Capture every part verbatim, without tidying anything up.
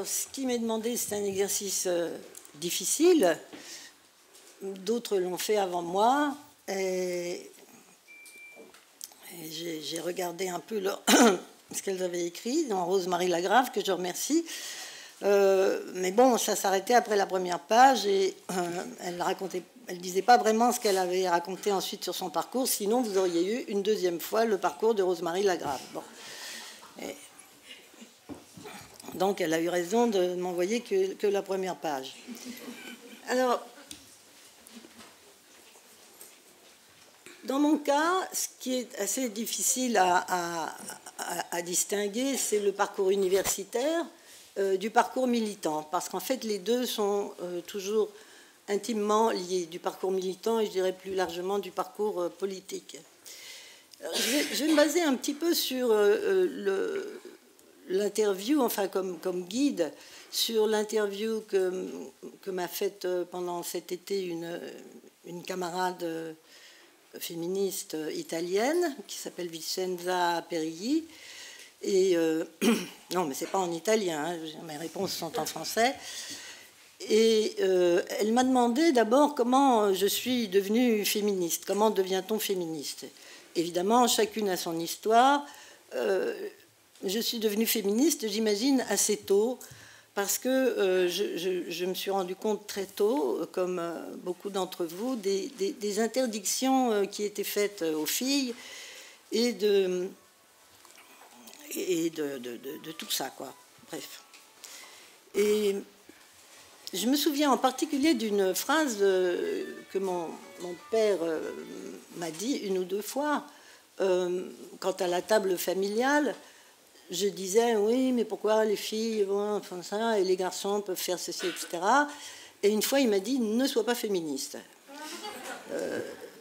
Alors, ce qui m'est demandé, c'est un exercice euh, difficile. D'autres l'ont fait avant moi. Et, et j'ai regardé un peu leur, ce qu'elles avaient écrit dans Rose-Marie Lagrave, que je remercie. Euh, mais bon, ça s'arrêtait après la première page et euh, elle racontait, elle disait pas vraiment ce qu'elle avait raconté ensuite sur son parcours. Sinon, vous auriez eu une deuxième fois le parcours de Rose-Marie Lagrave. Bon. Et donc, elle a eu raison de m'envoyer que, que la première page. Alors, dans mon cas, ce qui est assez difficile à, à, à, à distinguer, c'est le parcours universitaire euh, du parcours militant, parce qu'en fait, les deux sont euh, toujours intimement liés, du parcours militant et je dirais plus largement du parcours euh, politique. Alors, je, vais, je vais me baser un petit peu sur euh, le... l'interview, enfin comme, comme guide, sur l'interview que, que m'a faite pendant cet été une, une camarade féministe italienne qui s'appelle Vincenza Perilli. Et euh, non, mais c'est pas en italien, hein, mes réponses sont en français. Et euh, elle m'a demandé d'abord comment je suis devenue féministe, comment devient-on féministe. Évidemment, chacune a son histoire. Euh, Je suis devenue féministe, j'imagine, assez tôt, parce que euh, je, je, je me suis rendu compte très tôt, comme euh, beaucoup d'entre vous, des, des, des interdictions euh, qui étaient faites aux filles et de, et de, de, de, de tout ça, quoi. Bref. Et je me souviens en particulier d'une phrase euh, que mon, mon père euh, m'a dit une ou deux fois, euh, quant à la table familiale. Je disais, oui, mais pourquoi les filles bon, font ça et les garçons peuvent faire ceci, et cetera. Et une fois, il m'a dit, ne sois pas féministe. Euh,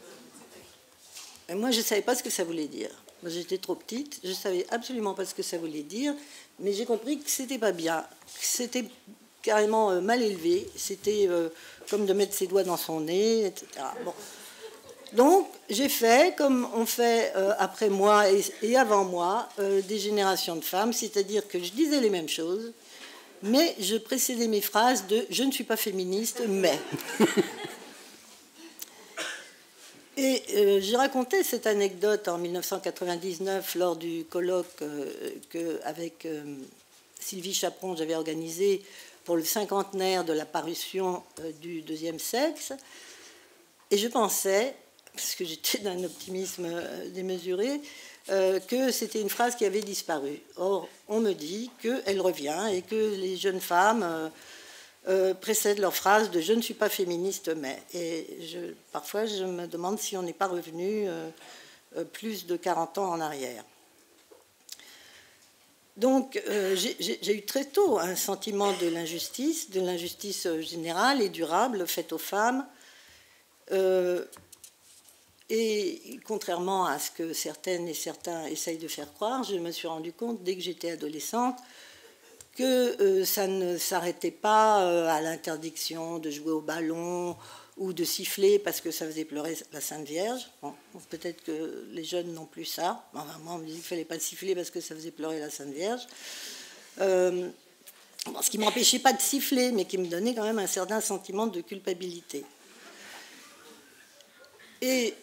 et moi, je ne savais pas ce que ça voulait dire. Moi, j'étais trop petite, je ne savais absolument pas ce que ça voulait dire, mais j'ai compris que c'était pas bien, que c'était carrément euh, mal élevé, c'était euh, comme de mettre ses doigts dans son nez, et cetera. Bon. Donc, j'ai fait, comme on fait euh, après moi et, et avant moi, euh, des générations de femmes, c'est-à-dire que je disais les mêmes choses, mais je précédais mes phrases de « je ne suis pas féministe, mais ». Et euh, j'ai raconté cette anecdote en mille neuf cent quatre-vingt-dix-neuf lors du colloque euh, que, avec euh, Sylvie Chaperon, j'avais organisé pour le cinquantenaire de la parution euh, du Deuxième Sexe. Et je pensais, parce que j'étais d'un optimisme démesuré, euh, que c'était une phrase qui avait disparu. Or, on me dit qu'elle revient et que les jeunes femmes euh, euh, précèdent leur phrase de « je ne suis pas féministe, mais ». Et je, parfois, je me demande si on n'est pas revenu euh, euh, plus de quarante ans en arrière. Donc, euh, j'ai eu très tôt un sentiment de l'injustice, de l'injustice générale et durable faite aux femmes. Euh, Et contrairement à ce que certaines et certains essayent de faire croire, je me suis rendu compte, dès que j'étais adolescente, que euh, ça ne s'arrêtait pas euh, à l'interdiction de jouer au ballon ou de siffler parce que ça faisait pleurer la Sainte Vierge. Bon, peut-être que les jeunes n'ont plus ça. Enfin, moi, on me dit qu'il ne fallait pas siffler parce que ça faisait pleurer la Sainte Vierge. Euh, bon, ce qui ne m'empêchait pas de siffler, mais qui me donnait quand même un certain sentiment de culpabilité. Et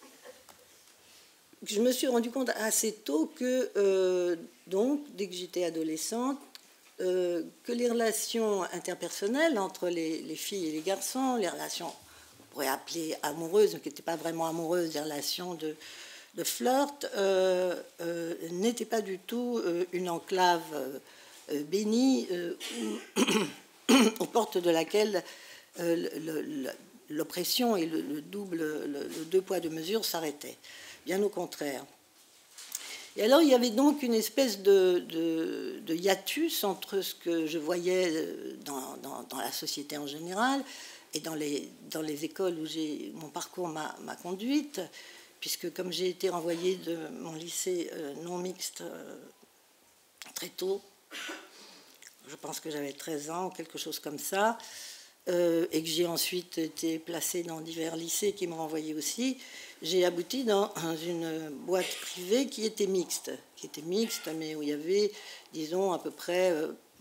je me suis rendu compte assez tôt que, euh, donc, dès que j'étais adolescente, euh, que les relations interpersonnelles entre les, les filles et les garçons, les relations, on pourrait appeler amoureuses, mais qui n'étaient pas vraiment amoureuses, des relations de, de flirt, euh, euh, n'étaient pas du tout euh, une enclave euh, bénie euh, où, aux portes de laquelle euh, l'oppression et le, le double, le, le deux poids deux mesures s'arrêtaient. Bien au contraire. Et alors, il y avait donc une espèce de, de, de hiatus entre ce que je voyais dans, dans, dans la société en général et dans les, dans les écoles où mon parcours m'a conduite, puisque comme j'ai été renvoyée de mon lycée euh, non mixte euh, très tôt, je pense que j'avais treize ans, quelque chose comme ça, euh, et que j'ai ensuite été placée dans divers lycées qui m'ont renvoyée aussi, j'ai abouti dans une boîte privée qui était mixte, qui était mixte, mais où il y avait, disons, à peu près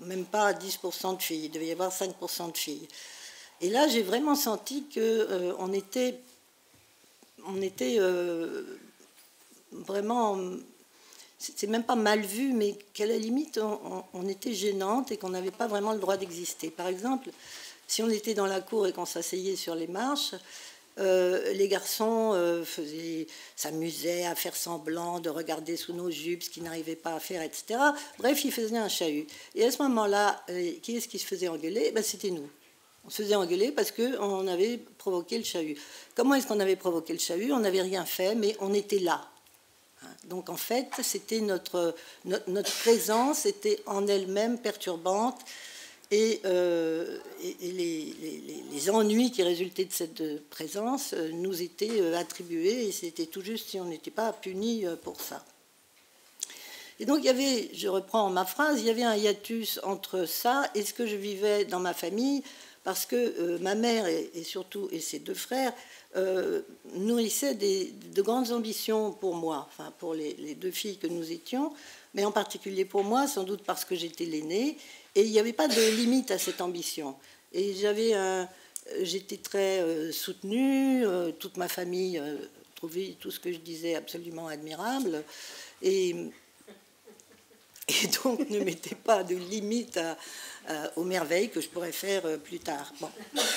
même pas dix pour cent de filles, il devait y avoir cinq pour cent de filles. Et là, j'ai vraiment senti qu'on euh, était, on était euh, vraiment, c'est même pas mal vu, mais qu'à la limite, on, on était gênante et qu'on n'avait pas vraiment le droit d'exister. Par exemple, si on était dans la cour et qu'on s'asseyait sur les marches, Euh, les garçons euh, faisaient, s'amusaient à faire semblant de regarder sous nos jupes, ce qu'ils n'arrivaient pas à faire, et cetera. Bref, ils faisaient un chahut. Et à ce moment-là, euh, qui est-ce qui se faisait engueuler? Ben, c'était nous. On se faisait engueuler parce qu'on avait provoqué le chahut. Comment est-ce qu'on avait provoqué le chahut? On n'avait rien fait, mais on était là. Donc en fait, c'était notre, notre, notre présence était en elle-même perturbante. Et, euh, et, et les, les, les ennuis qui résultaient de cette présence nous étaient attribués, et c'était tout juste si on n'était pas punis pour ça. Et donc il y avait, je reprends ma phrase, il y avait un hiatus entre ça et ce que je vivais dans ma famille, parce que euh, ma mère et, et surtout et ses deux frères euh, nourrissaient des, de grandes ambitions pour moi, enfin pour les, les deux filles que nous étions, mais en particulier pour moi, sans doute parce que j'étais l'aînée. Et il n'y avait pas de limite à cette ambition. Et j'avais un, j'étais très euh, soutenue, euh, toute ma famille euh, trouvait tout ce que je disais absolument admirable. Et, et donc ne mettait pas de limite à, à, aux merveilles que je pourrais faire euh, plus tard. Bon.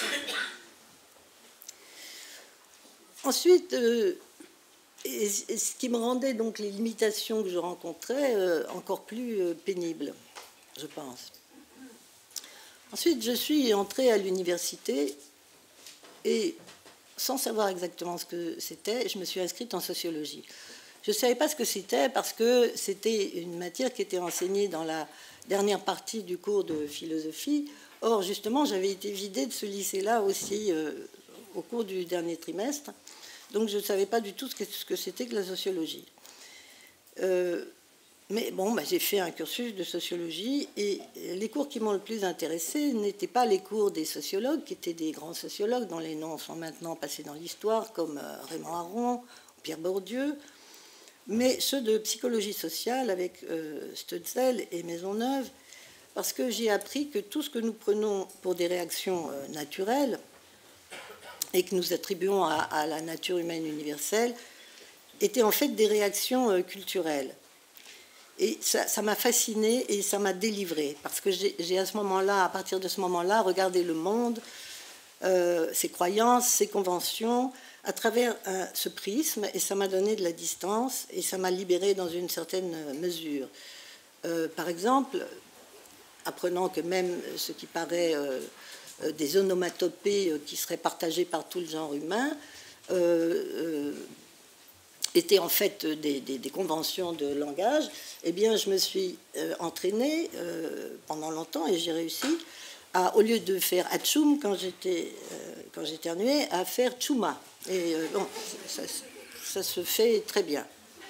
Ensuite, euh, et, et ce qui me rendait donc les limitations que je rencontrais euh, encore plus euh, pénibles, je pense. Ensuite, je suis entrée à l'université et, sans savoir exactement ce que c'était, je me suis inscrite en sociologie. Je ne savais pas ce que c'était parce que c'était une matière qui était enseignée dans la dernière partie du cours de philosophie. Or, justement, j'avais été vidée de ce lycée-là aussi euh, au cours du dernier trimestre. Donc, je ne savais pas du tout ce que c'était que la sociologie. Euh, Mais bon, bah, j'ai fait un cursus de sociologie et les cours qui m'ont le plus intéressé n'étaient pas les cours des sociologues, qui étaient des grands sociologues dont les noms sont maintenant passés dans l'histoire, comme Raymond Aron, Pierre Bourdieu, mais ceux de psychologie sociale avec euh, Stutzel et Maisonneuve, parce que j'ai appris que tout ce que nous prenons pour des réactions euh, naturelles et que nous attribuons à, à la nature humaine universelle étaient en fait des réactions euh, culturelles. Et ça m'a fascinée et ça m'a délivrée, parce que j'ai à ce moment-là, à partir de ce moment-là, regardé le monde, euh, ses croyances, ses conventions, à travers euh, ce prisme, et ça m'a donné de la distance, et ça m'a libérée dans une certaine mesure. Euh, par exemple, apprenant que même ce qui paraît euh, des onomatopées euh, qui seraient partagées par tout le genre humain, euh, euh, étaient en fait des, des, des conventions de langage, eh bien, je me suis euh, entraînée euh, pendant longtemps et j'ai réussi à, au lieu de faire atchoum quand j'étais euh, quand j'éternuais, à faire tchouma. Et euh, bon, ça, ça se fait très bien.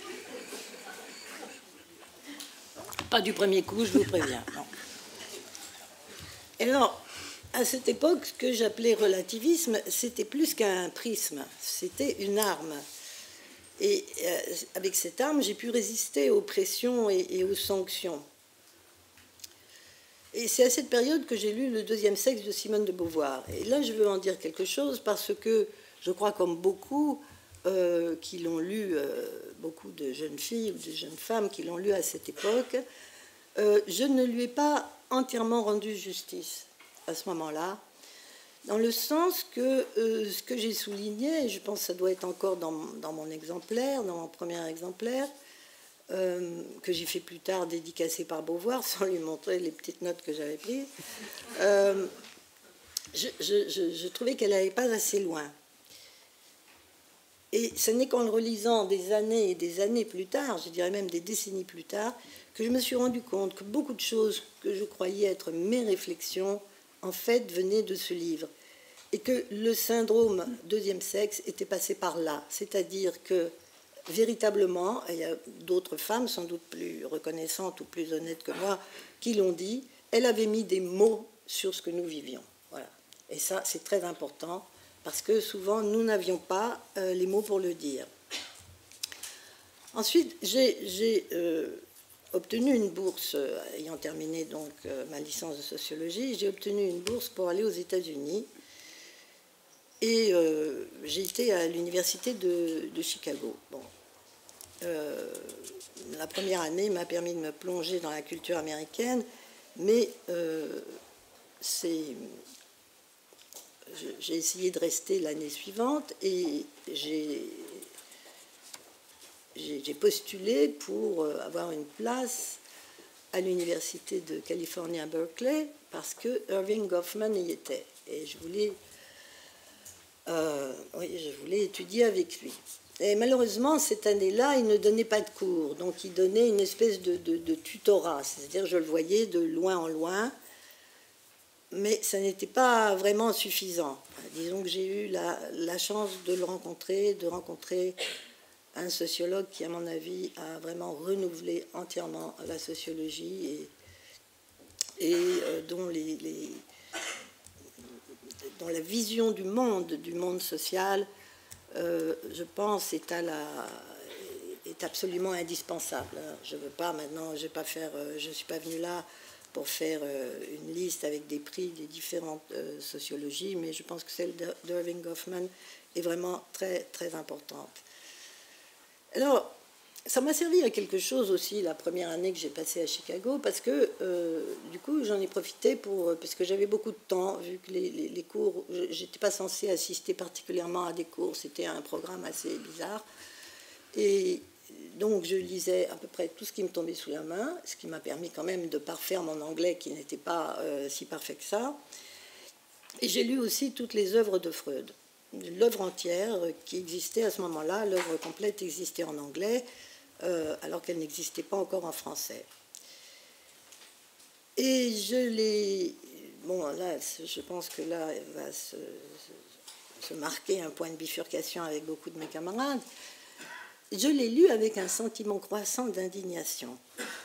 Pas du premier coup, je vous préviens. Non. Et alors, à cette époque, ce que j'appelais relativisme, c'était plus qu'un prisme, c'était une arme. Et euh, avec cette arme, j'ai pu résister aux pressions et, et aux sanctions. Et c'est à cette période que j'ai lu Le deuxième sexe de Simone de Beauvoir. Et là, je veux en dire quelque chose parce que je crois, comme beaucoup euh, qui l'ont lu, euh, beaucoup de jeunes filles ou de jeunes femmes qui l'ont lu à cette époque, euh, je ne lui ai pas entièrement rendu justice à ce moment-là. Dans le sens que euh, ce que j'ai souligné, et je pense que ça doit être encore dans, dans mon exemplaire, dans mon premier exemplaire, euh, que j'ai fait plus tard dédicacé par Beauvoir, sans lui montrer les petites notes que j'avais prises, euh, je, je, je, je trouvais qu'elle n'allait pas assez loin. Et ce n'est qu'en le relisant des années et des années plus tard, je dirais même des décennies plus tard, que je me suis rendu compte que beaucoup de choses que je croyais être mes réflexions en fait, venait de ce livre. Et que le syndrome deuxième sexe était passé par là. C'est-à-dire que, véritablement, il y a d'autres femmes, sans doute plus reconnaissantes ou plus honnêtes que moi, qui l'ont dit, elle avait mis des mots sur ce que nous vivions. Voilà. Et ça, c'est très important, parce que souvent, nous n'avions pas euh, les mots pour le dire. Ensuite, j'ai... j'ai euh, obtenu une bourse, ayant terminé donc ma licence de sociologie, j'ai obtenu une bourse pour aller aux États-Unis. Et euh, j'ai été à l'université de, de Chicago. Bon. Euh, la première année m'a permis de me plonger dans la culture américaine, mais euh, c'est... J'ai essayé de rester l'année suivante et j'ai postulé pour avoir une place à l'université de Californie à Berkeley parce que Irving Goffman y était. Et je voulais, euh, oui, je voulais étudier avec lui. Et malheureusement, cette année-là, il ne donnait pas de cours. Donc, il donnait une espèce de, de, de tutorat. C'est-à-dire, je le voyais de loin en loin. Mais ça n'était pas vraiment suffisant. Disons que j'ai eu la, la chance de le rencontrer, de rencontrer un sociologue qui, à mon avis, a vraiment renouvelé entièrement la sociologie et, et euh, dont, les, les, dont la vision du monde, du monde social, euh, je pense, est, à la, est absolument indispensable. Je ne veux pas maintenant, je vais pas faire, je ne suis pas venue là pour faire une liste avec des prix des différentes sociologies, mais je pense que celle d'Irving Goffman est vraiment très, très importante. Alors, ça m'a servi à quelque chose aussi la première année que j'ai passée à Chicago, parce que euh, du coup, j'en ai profité pour, parce que j'avais beaucoup de temps, vu que les, les, les cours, j'étais pas censée assister particulièrement à des cours, c'était un programme assez bizarre, et donc, je lisais à peu près tout ce qui me tombait sous la main, ce qui m'a permis quand même de parfaire mon anglais qui n'était pas euh, si parfait que ça. Et j'ai lu aussi toutes les œuvres de Freud, l'œuvre entière qui existait à ce moment-là, l'œuvre complète existait en anglais, euh, alors qu'elle n'existait pas encore en français. Et je l'ai... Bon, là, je pense que là, elle va se, se marquer un point de bifurcation avec beaucoup de mes camarades. Je l'ai lu avec un sentiment croissant d'indignation,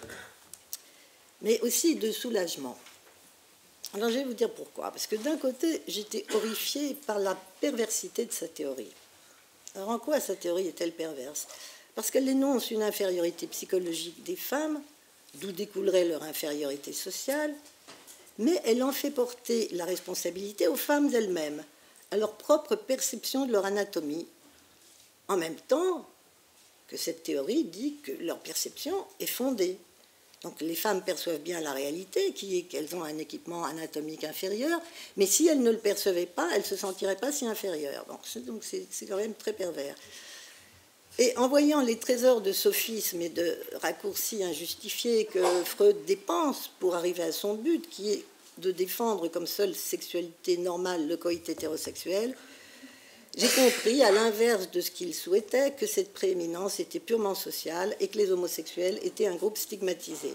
mais aussi de soulagement. Alors, je vais vous dire pourquoi. Parce que d'un côté, j'étais horrifiée par la perversité de sa théorie. Alors, en quoi sa théorie est-elle perverse? Parce qu'elle énonce une infériorité psychologique des femmes, d'où découlerait leur infériorité sociale, mais elle en fait porter la responsabilité aux femmes elles-mêmes, à leur propre perception de leur anatomie, en même temps que cette théorie dit que leur perception est fondée. Donc les femmes perçoivent bien la réalité, qui est qu'elles ont un équipement anatomique inférieur, mais si elles ne le percevaient pas, elles ne se sentiraient pas si inférieures. Donc c'est quand même très pervers. Et en voyant les trésors de sophismes et de raccourcis injustifiés que Freud dépense pour arriver à son but, qui est de défendre comme seule sexualité normale le coït hétérosexuel, j'ai compris, à l'inverse de ce qu'il souhaitait, que cette prééminence était purement sociale et que les homosexuels étaient un groupe stigmatisé.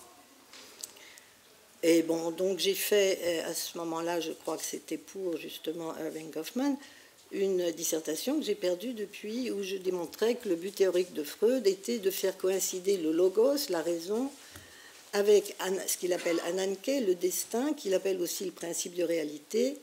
Et bon, donc j'ai fait, à ce moment-là, je crois que c'était pour justement Irving Goffman, une dissertation que j'ai perdue depuis, où je démontrais que le but théorique de Freud était de faire coïncider le logos, la raison, avec ce qu'il appelle Ananke, le destin, qu'il appelle aussi le principe de réalité.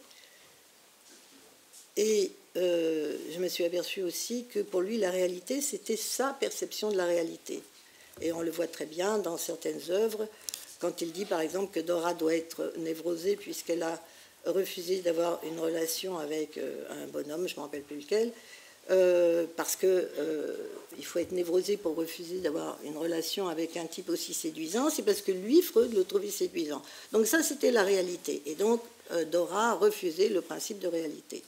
Et Euh, je me suis aperçue aussi que pour lui, la réalité, c'était sa perception de la réalité. Et on le voit très bien dans certaines œuvres, quand il dit, par exemple, que Dora doit être névrosée puisqu'elle a refusé d'avoir une relation avec un bonhomme, je ne me rappelle plus lequel, euh, parce qu'il euh, faut être névrosé pour refuser d'avoir une relation avec un type aussi séduisant, c'est parce que lui, Freud, le trouvait séduisant. Donc ça, c'était la réalité. Et donc, euh, Dora a refusé le principe de réalité.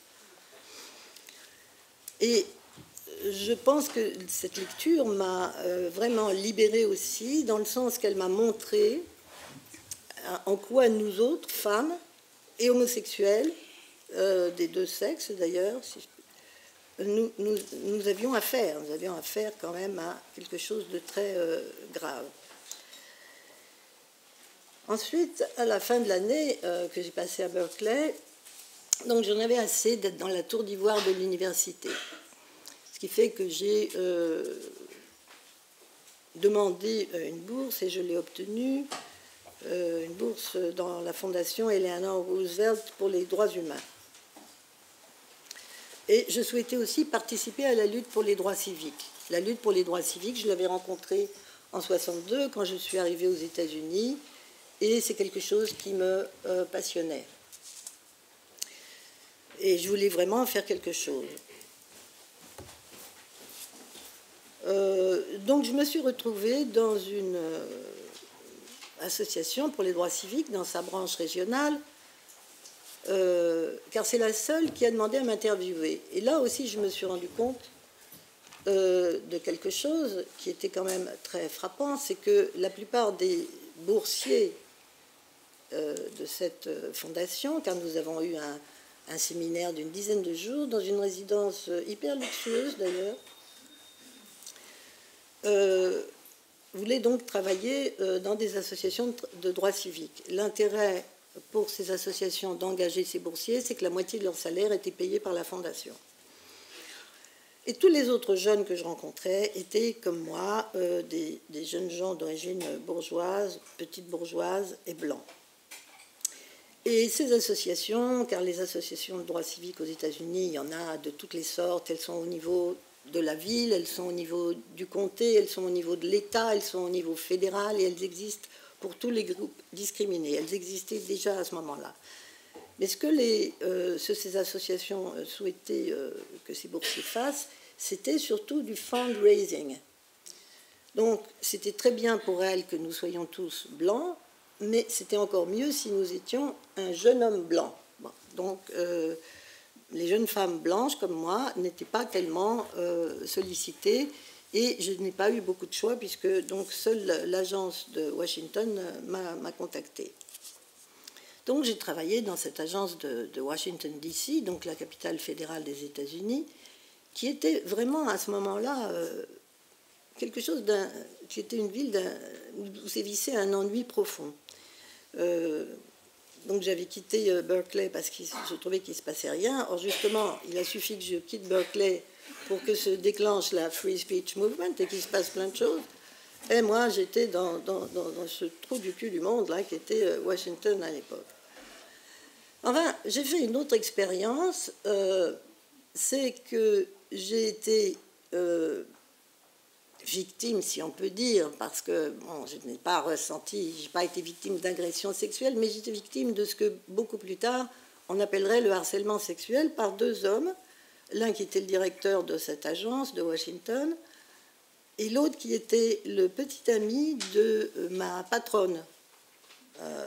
Et je pense que cette lecture m'a vraiment libérée aussi, dans le sens qu'elle m'a montré en quoi nous autres, femmes et homosexuels, euh, des deux sexes d'ailleurs, si nous, nous, nous avions affaire, nous avions affaire quand même à quelque chose de très euh, grave. Ensuite, à la fin de l'année euh, que j'ai passée à Berkeley, donc j'en avais assez d'être dans la tour d'ivoire de l'université. Ce qui fait que j'ai euh, demandé une bourse et je l'ai obtenue, euh, une bourse dans la fondation Eleanor Roosevelt pour les droits humains. Et je souhaitais aussi participer à la lutte pour les droits civiques. La lutte pour les droits civiques, je l'avais rencontrée en soixante-deux, quand je suis arrivée aux États-Unis, et c'est quelque chose qui me euh, passionnait. Et je voulais vraiment faire quelque chose. Euh, donc je me suis retrouvée dans une euh, association pour les droits civiques, dans sa branche régionale, euh, car c'est la seule qui a demandé à m'interviewer. Et là aussi, je me suis rendu compte euh, de quelque chose qui était quand même très frappant, c'est que la plupart des boursiers euh, de cette fondation, car nous avons eu un, un séminaire d'une dizaine de jours dans une résidence hyper luxueuse d'ailleurs, euh, voulaient donc travailler euh, dans des associations de, de droit civique. L'intérêt pour ces associations d'engager ces boursiers, c'est que la moitié de leur salaire était payé par la fondation. Et tous les autres jeunes que je rencontrais étaient, comme moi, euh, des, des jeunes gens d'origine bourgeoise, petite bourgeoise et blancs. Et ces associations, car les associations de droit civique aux États-Unis, il y en a de toutes les sortes, elles sont au niveau de la ville, elles sont au niveau du comté, elles sont au niveau de l'État, elles sont au niveau fédéral, et elles existent pour tous les groupes discriminés. Elles existaient déjà à ce moment-là. Mais ce que, les, euh, ce, ces associations souhaitaient euh, que ces boursiers fassent, c'était surtout du fundraising. Donc, c'était très bien pour elles que nous soyons tous blancs, mais c'était encore mieux si nous étions un jeune homme blanc. Bon, donc, euh, les jeunes femmes blanches comme moi n'étaient pas tellement euh, sollicitées, et je n'ai pas eu beaucoup de choix puisque donc seule l'agence de Washington m'a contactée. Donc j'ai travaillé dans cette agence de, de Washington D C, donc la capitale fédérale des États-Unis, qui était vraiment à ce moment-là euh, quelque chose d'un, qui était une ville où sévissait un ennui profond. Euh, donc j'avais quitté euh, Berkeley parce que je trouvais qu'il ne se passait rien. Or justement, il a suffi que je quitte Berkeley pour que se déclenche la Free Speech Movement et qu'il se passe plein de choses. Et moi, j'étais dans, dans, dans, dans ce trou du cul du monde là, qui était Washington à l'époque. Enfin, j'ai fait une autre expérience, euh, c'est que j'ai été euh, victime, si on peut dire, parce que bon, je n'ai pas ressenti, je n'ai pas été victime d'agression sexuelle, mais j'étais victime de ce que beaucoup plus tard on appellerait le harcèlement sexuel par deux hommes, l'un qui était le directeur de cette agence de Washington et l'autre qui était le petit ami de ma patronne. Euh,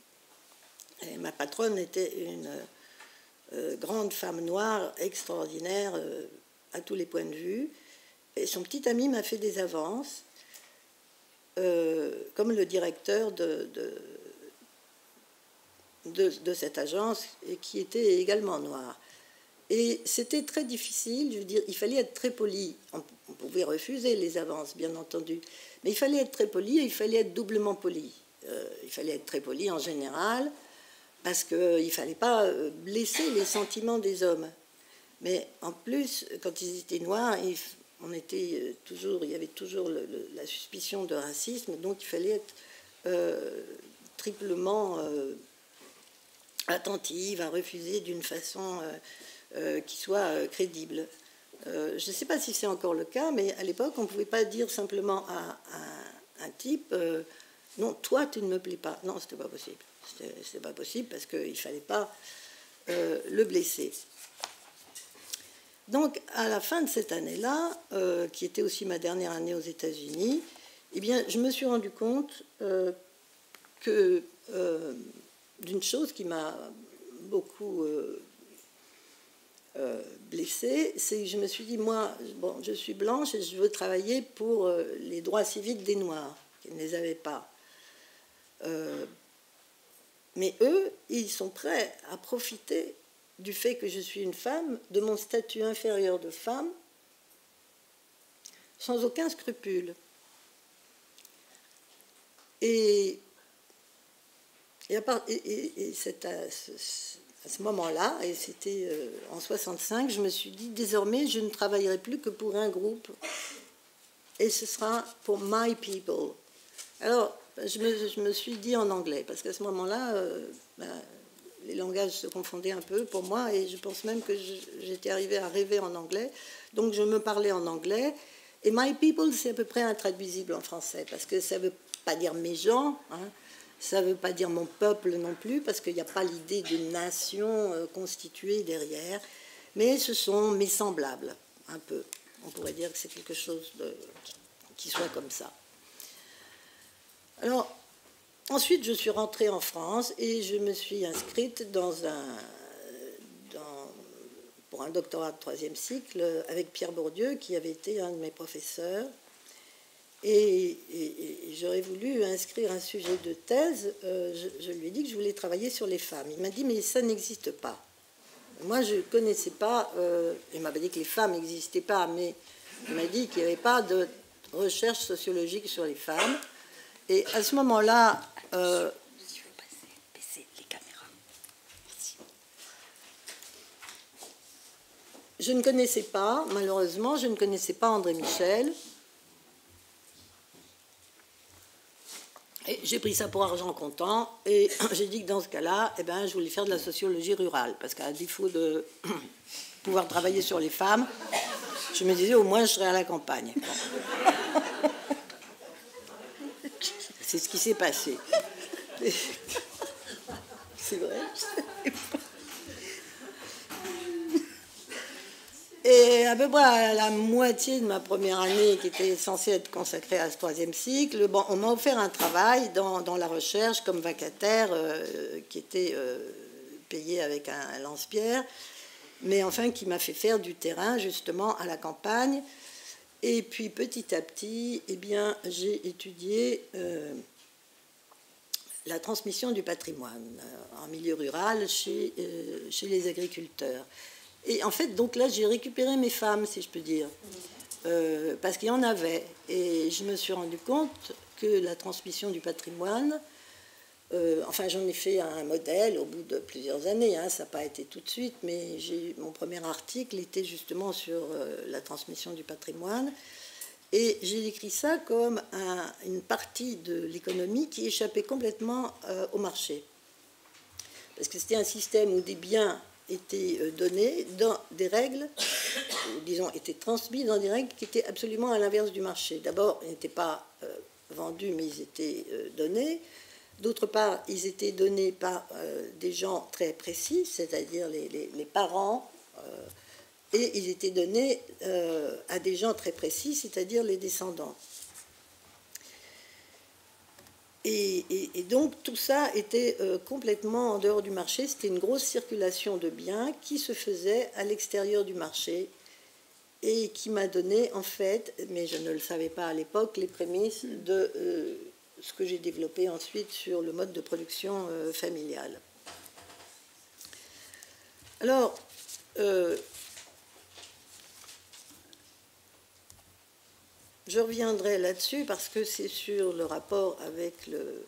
et ma patronne était une euh, grande femme noire extraordinaire euh, à tous les points de vue. Et son petit ami m'a fait des avances, euh, comme le directeur de, de, de, de cette agence, et qui était également noir. Et c'était très difficile, je veux dire, il fallait être très poli. On, on pouvait refuser les avances, bien entendu, mais il fallait être très poli et il fallait être doublement poli. Euh, il fallait être très poli en général, parce qu'il ne fallait pas blesser les sentiments des hommes. Mais en plus, quand ils étaient noirs, ils, on était toujours, il y avait toujours le, le, la suspicion de racisme, donc il fallait être euh, triplement euh, attentive à refuser d'une façon euh, euh, qui soit euh, crédible. Euh, je ne sais pas si c'est encore le cas, mais à l'époque, on ne pouvait pas dire simplement à, à un type euh, « Non, toi, tu ne me plais pas ». Non, ce n'était pas possible. Ce n'était pas possible parce qu'il ne fallait pas euh, le blesser. Donc, à la fin de cette année-là, euh, qui était aussi ma dernière année aux États-Unis, eh bien, je me suis rendu compte euh, que euh, d'une chose qui m'a beaucoup euh, euh, blessée, c'est que je me suis dit, moi, bon, je suis blanche et je veux travailler pour euh, les droits civiques des Noirs, qui ne les avaient pas. Euh, mais eux, ils sont prêts à profiter du fait que je suis une femme, de mon statut inférieur de femme, sans aucun scrupule. Et, et, à, part, et, et, et c'est à ce, à ce moment-là, et c'était euh, en soixante-cinq, je me suis dit, désormais, je ne travaillerai plus que pour un groupe, et ce sera pour my people. Alors, je me, je me suis dit en anglais, parce qu'à ce moment-là, euh, ben, les langages se confondaient un peu pour moi, et je pense même que j'étais arrivée à rêver en anglais. Donc je me parlais en anglais, Et my people, c'est à peu près intraduisible en français, parce que ça ne veut pas dire mes gens, hein, ça ne veut pas dire mon peuple non plus, parce qu'il n'y a pas l'idée d'une nation euh, constituée derrière, mais ce sont mes semblables, un peu. On pourrait dire que c'est quelque chose de, qui soit comme ça. Alors, ensuite, je suis rentrée en France et je me suis inscrite dans un, dans, pour un doctorat de troisième cycle avec Pierre Bourdieu, qui avait été un de mes professeurs. Et, et, et j'aurais voulu inscrire un sujet de thèse. Euh, je, je lui ai dit que je voulais travailler sur les femmes. Il m'a dit, mais ça n'existe pas. Moi, je ne connaissais pas, euh, il m'avait dit que les femmes n'existaient pas, mais il m'a dit qu'il n'y avait pas de recherche sociologique sur les femmes. Et à ce moment-là... Euh, si vous passez, baissez les caméras. Merci. Je ne connaissais pas, malheureusement, je ne connaissais pas André Michel. Et j'ai pris ça pour argent comptant et j'ai dit que dans ce cas-là, eh ben, je voulais faire de la sociologie rurale parce qu'à défaut de pouvoir travailler sur les femmes, je me disais au moins je serais à la campagne. Bon. C'est ce qui s'est passé. C'est vrai. Et à peu près à la moitié de ma première année, qui était censée être consacrée à ce troisième cycle, bon, on m'a offert un travail dans, dans la recherche comme vacataire, euh, qui était euh, payé avec un, un lance-pierre, mais enfin qui m'a fait faire du terrain justement à la campagne. Et puis petit à petit, eh bien, j'ai étudié euh, la transmission du patrimoine euh, en milieu rural chez, euh, chez les agriculteurs. Et en fait, donc là, j'ai récupéré mes femmes, si je peux dire, euh, parce qu'il y en avait. Et je me suis rendu compte que la transmission du patrimoine, euh, enfin, j'en ai fait un modèle au bout de plusieurs années, hein, ça n'a pas été tout de suite, mais j'ai, mon premier article était justement sur euh, la transmission du patrimoine. Et j'ai décrit ça comme un, une partie de l'économie qui échappait complètement euh, au marché. Parce que c'était un système où des biens étaient donnés dans des règles, ou disons, étaient transmis dans des règles qui étaient absolument à l'inverse du marché. D'abord, ils n'étaient pas euh, vendus, mais ils étaient euh, donnés. D'autre part, ils étaient donnés par euh, des gens très précis, c'est-à-dire les, les, les parents, euh, et ils étaient donnés euh, à des gens très précis, c'est-à-dire les descendants. Et, et, et donc tout ça était euh, complètement en dehors du marché. C'était une grosse circulation de biens qui se faisait à l'extérieur du marché et qui m'a donné en fait, mais je ne le savais pas à l'époque, les prémices de euh, ce que j'ai développé ensuite sur le mode de production euh, familiale. Alors, euh, je reviendrai là-dessus parce que c'est sur le rapport avec le,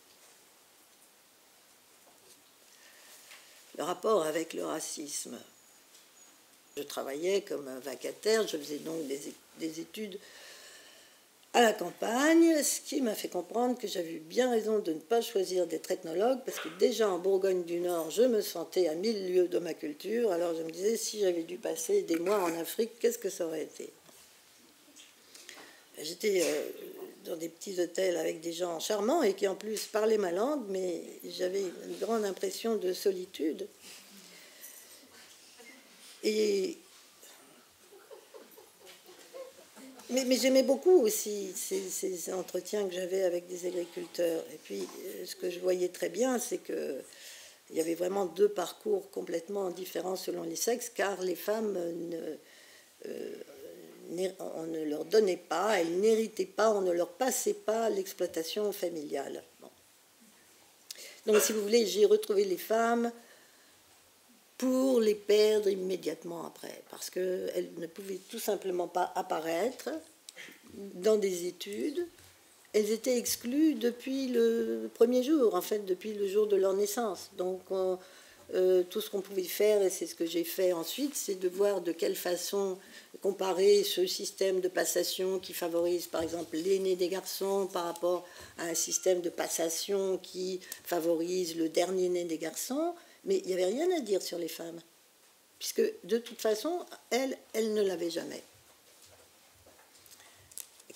le rapport avec le racisme. Je travaillais comme un vacataire, je faisais donc des, des études à la campagne, ce qui m'a fait comprendre que j'avais bien raison de ne pas choisir d'être ethnologue, parce que déjà en Bourgogne du Nord, je me sentais à mille lieues de ma culture. Alors je me disais, si j'avais dû passer des mois en Afrique, qu'est-ce que ça aurait été ? J'étais euh, dans des petits hôtels avec des gens charmants et qui en plus parlaient ma langue, mais j'avais une grande impression de solitude. Et... Mais, mais j'aimais beaucoup aussi ces, ces entretiens que j'avais avec des agriculteurs. Et puis, ce que je voyais très bien, c'est qu'il y avait vraiment deux parcours complètement différents selon les sexes, car les femmes ne... Euh, on ne leur donnait pas, elles n'héritaient pas, on ne leur passait pas l'exploitation familiale. Bon. Donc, si vous voulez, j'ai retrouvé les femmes pour les perdre immédiatement après, parce qu'elles ne pouvaient tout simplement pas apparaître dans des études. Elles étaient exclues depuis le premier jour, en fait, depuis le jour de leur naissance. Donc, on, euh, tout ce qu'on pouvait faire, et c'est ce que j'ai fait ensuite, c'est de voir de quelle façon comparer ce système de passation qui favorise, par exemple, l'aîné des garçons par rapport à un système de passation qui favorise le dernier né des garçons. Mais il n'y avait rien à dire sur les femmes, puisque de toute façon, elles, elles ne l'avaient jamais.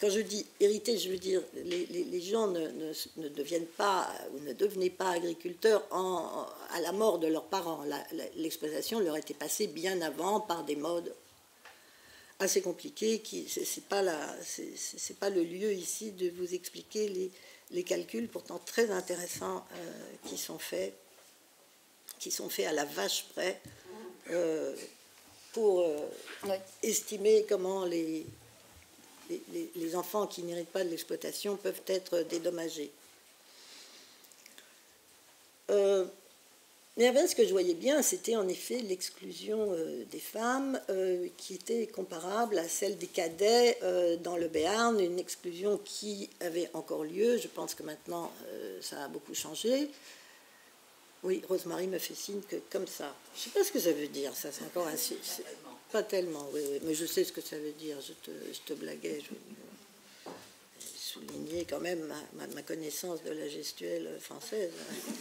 quand je dis hériter, je veux dire les, les, les gens ne, ne, ne deviennent pas ou ne devenaient pas agriculteurs en, à la mort de leurs parents. L'exploitation leur était passée bien avant par des modes assez compliqués. Qui, c'est pas la, c'est pas le lieu ici de vous expliquer les, les calculs pourtant très intéressants euh, qui sont faits, qui sont faits à la vache près euh, pour euh, oui. estimer comment les Les, les enfants qui n'héritent pas de l'exploitation peuvent être dédommagés. Euh, mais enfin, ce que je voyais bien, c'était en effet l'exclusion euh, des femmes euh, qui était comparable à celle des cadets euh, dans le Béarn, une exclusion qui avait encore lieu. Je pense que maintenant, euh, ça a beaucoup changé. Oui, Rosemary me fait signe que comme ça. Je ne sais pas ce que ça veut dire, ça, c'est encore un... Pas tellement, oui, oui, mais je sais ce que ça veut dire. Je te, je te blaguais. Je soulignais quand même ma, ma, ma connaissance de la gestuelle française.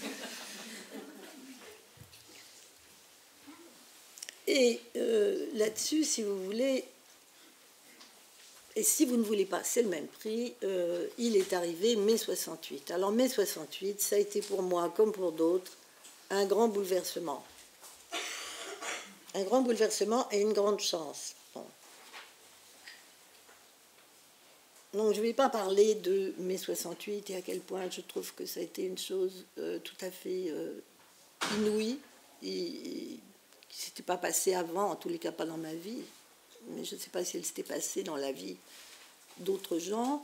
Et euh, là-dessus, si vous voulez, et si vous ne voulez pas, c'est le même prix, euh, il est arrivé mai soixante-huit. Alors mai soixante-huit, ça a été pour moi, comme pour d'autres, un grand bouleversement. Un grand bouleversement et une grande chance. Bon. Donc, je ne vais pas parler de mai soixante-huit et à quel point je trouve que ça a été une chose euh, tout à fait euh, inouïe et, et qui ne s'était pas passée avant, en tous les cas pas dans ma vie, mais je ne sais pas si elle s'était passée dans la vie d'autres gens.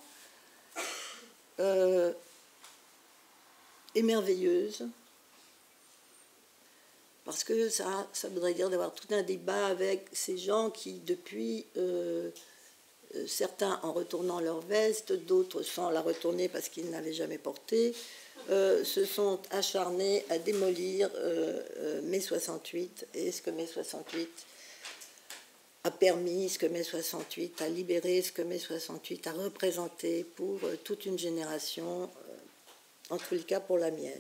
Euh, et merveilleuse. Parce que ça, ça voudrait dire d'avoir tout un débat avec ces gens qui, depuis, euh, euh, certains en retournant leur veste, d'autres sans la retourner parce qu'ils n'avaient jamais porté, euh, se sont acharnés à démolir euh, euh, mai soixante-huit et ce que mai soixante-huit a permis, ce que mai soixante-huit a libéré, ce que mai soixante-huit a représenté pour euh, toute une génération, euh, en tous les cas pour la mienne.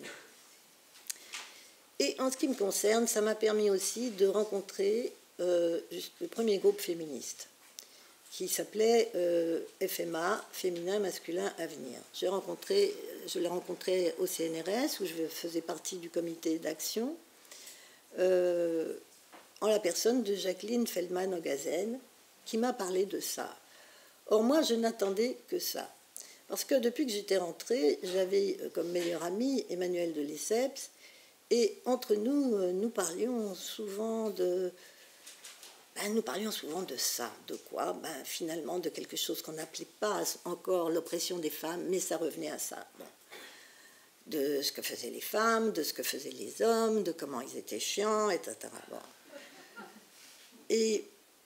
Et en ce qui me concerne, ça m'a permis aussi de rencontrer euh, le premier groupe féministe qui s'appelait euh, F M A, Féminin, Masculin, Avenir. J'ai rencontré, je l'ai rencontré au C N R S, où je faisais partie du comité d'action, euh, en la personne de Jacqueline Feldman-Ogazen, qui m'a parlé de ça. Or, moi, je n'attendais que ça. Parce que depuis que j'étais rentrée, j'avais comme meilleur ami Emmanuel de Lesseps, et entre nous, nous parlions souvent de, ben, nous parlions souvent de ça, de quoi, ben, finalement, de quelque chose qu'on n'appelait pas encore l'oppression des femmes, mais ça revenait à ça. Bon. De ce que faisaient les femmes, de ce que faisaient les hommes, de comment ils étaient chiants, et cetera. Bon. Et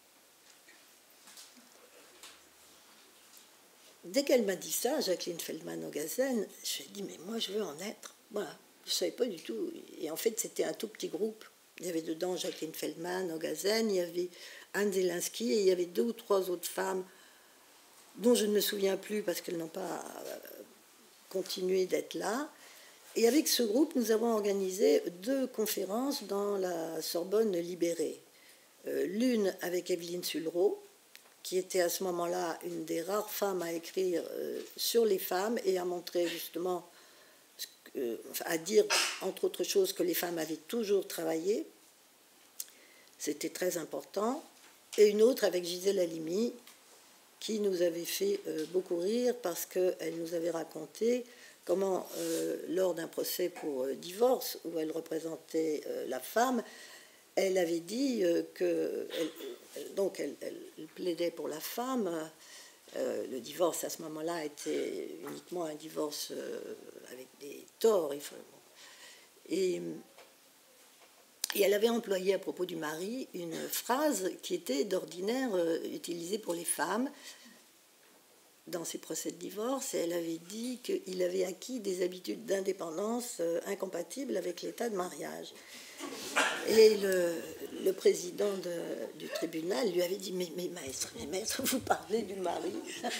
dès qu'elle m'a dit ça, Jacqueline Feldman-Ogazen, je lui ai dit, mais moi, je veux en être. Voilà. Je ne savais pas du tout. Et en fait, c'était un tout petit groupe. Il y avait dedans Jacqueline Feldman, Ogazen, il y avait Anne Zelinsky, et il y avait deux ou trois autres femmes dont je ne me souviens plus parce qu'elles n'ont pas continué d'être là. Et avec ce groupe, nous avons organisé deux conférences dans la Sorbonne libérée. Euh, l'une avec Evelyne Sulro, qui était à ce moment-là une des rares femmes à écrire euh, sur les femmes et à montrer justement... Euh, à dire, entre autres choses, que les femmes avaient toujours travaillé. C'était très important. Et une autre avec Gisèle Halimi, qui nous avait fait euh, beaucoup rire parce qu'elle nous avait raconté comment, euh, lors d'un procès pour euh, divorce, où elle représentait euh, la femme, elle avait dit euh, que... Elle, elle, donc, elle, elle plaidait pour la femme... Euh, le divorce à ce moment-là était uniquement un divorce euh, avec des torts. Il faut... et, et elle avait employé à propos du mari une phrase qui était d'ordinaire euh, utilisée pour les femmes dans ses procès de divorce. Et elle avait dit qu'il avait acquis des habitudes d'indépendance euh, incompatibles avec l'état de mariage. Et le, le président de, du tribunal lui avait dit, mais, mais maître, mais maître, vous parlez du mari.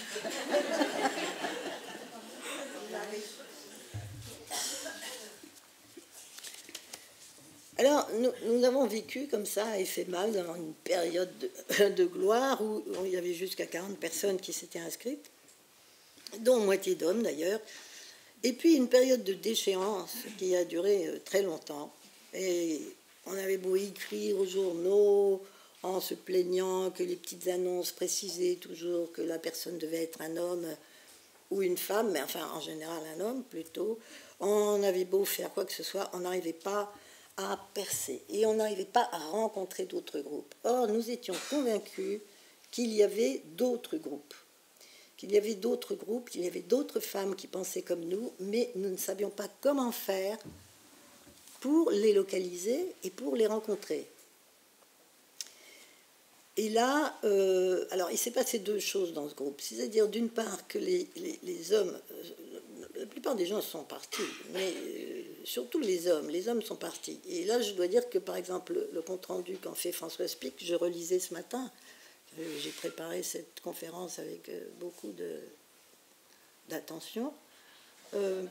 Alors, nous, nous avons vécu comme ça à F M A, nous avons une période de, de gloire où, où il y avait jusqu'à quarante personnes qui s'étaient inscrites. dont moitié d'hommes d'ailleurs. Et puis une période de déchéance qui a duré très longtemps. Et on avait beau écrire aux journaux en se plaignant que les petites annonces précisaient toujours que la personne devait être un homme ou une femme, mais enfin en général un homme plutôt. On avait beau faire quoi que ce soit, on n'arrivait pas à percer et on n'arrivait pas à rencontrer d'autres groupes. Or, nous étions convaincus qu'il y avait d'autres groupes. qu'il y avait d'autres groupes, qu'il y avait d'autres femmes qui pensaient comme nous, mais nous ne savions pas comment faire pour les localiser et pour les rencontrer. Et là, euh, alors il s'est passé deux choses dans ce groupe. C'est-à-dire d'une part que les, les, les hommes, la plupart des gens sont partis, mais euh, surtout les hommes, les hommes sont partis. Et là, je dois dire que par exemple, le, le compte-rendu qu'en fait Françoise Pic, je relisais ce matin. J'ai préparé cette conférence avec beaucoup de, d'attention. Euh,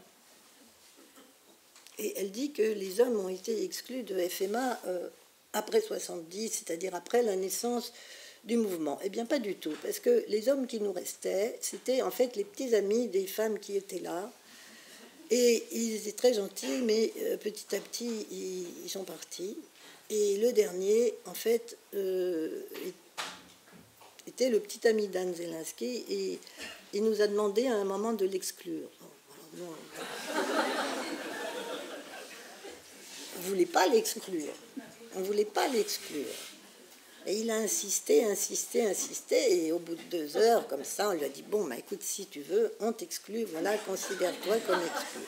et elle dit que les hommes ont été exclus de F M A euh, après soixante-dix, c'est-à-dire après la naissance du mouvement. Eh bien, pas du tout, parce que les hommes qui nous restaient, c'était en fait les petits amis des femmes qui étaient là. Et ils étaient très gentils, mais euh, petit à petit, ils, ils sont partis. Et le dernier, en fait, euh, était le petit ami d'Anne Zelensky et il nous a demandé à un moment de l'exclure. On ne voulait pas l'exclure. On ne voulait pas l'exclure. Et il a insisté, insisté, insisté. Et au bout de deux heures, comme ça, on lui a dit, bon, bah, écoute, si tu veux, on t'exclut. Voilà, considère-toi comme exclu.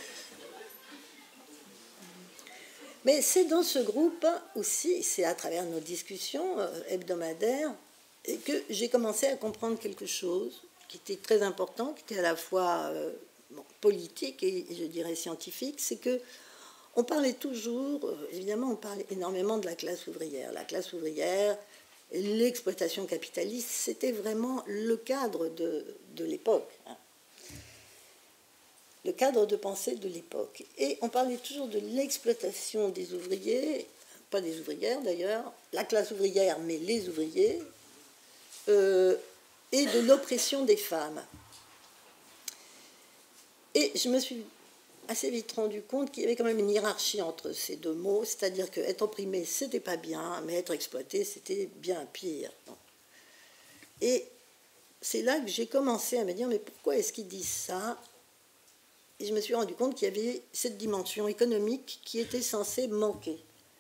Mais c'est dans ce groupe aussi, c'est à travers nos discussions hebdomadaires, et que j'ai commencé à comprendre quelque chose qui était très important, qui était à la fois euh, bon, politique et, et je dirais scientifique, c'est que on parlait toujours, euh, évidemment, on parlait énormément de la classe ouvrière. La classe ouvrière, l'exploitation capitaliste, c'était vraiment le cadre de, de l'époque, hein. Le cadre de pensée de l'époque. Et on parlait toujours de l'exploitation des ouvriers, pas des ouvrières d'ailleurs, la classe ouvrière, mais les ouvriers, Euh, et de l'oppression des femmes. Et je me suis assez vite rendu compte qu'il y avait quand même une hiérarchie entre ces deux mots, c'est-à-dire que être opprimé, c'était pas bien, mais être exploité, c'était bien pire. Et c'est là que j'ai commencé à me dire, mais pourquoi est-ce qu'ils disent ça? Et je me suis rendu compte qu'il y avait cette dimension économique qui était censée manquer.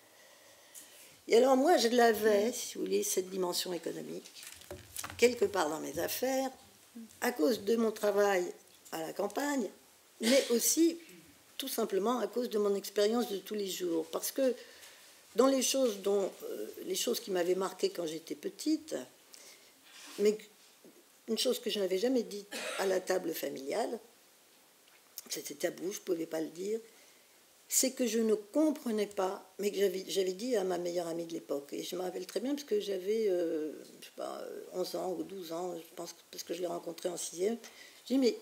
Et alors moi, je l'avais, si vous voulez, cette dimension économique, quelque part dans mes affaires, à cause de mon travail à la campagne, mais aussi tout simplement à cause de mon expérience de tous les jours. Parce que dans les choses, dont, euh, les choses qui m'avaient marqué quand j'étais petite, mais une chose que je n'avais jamais dite à la table familiale, c'était tabou, je ne pouvais pas le dire, c'est que je ne comprenais pas, mais que j'avais, j'avais dit à ma meilleure amie de l'époque, et je me rappelle très bien parce que j'avais, euh, je sais pas, onze ans ou douze ans, je pense, parce que je l'ai rencontrée en sixième, je dis, mais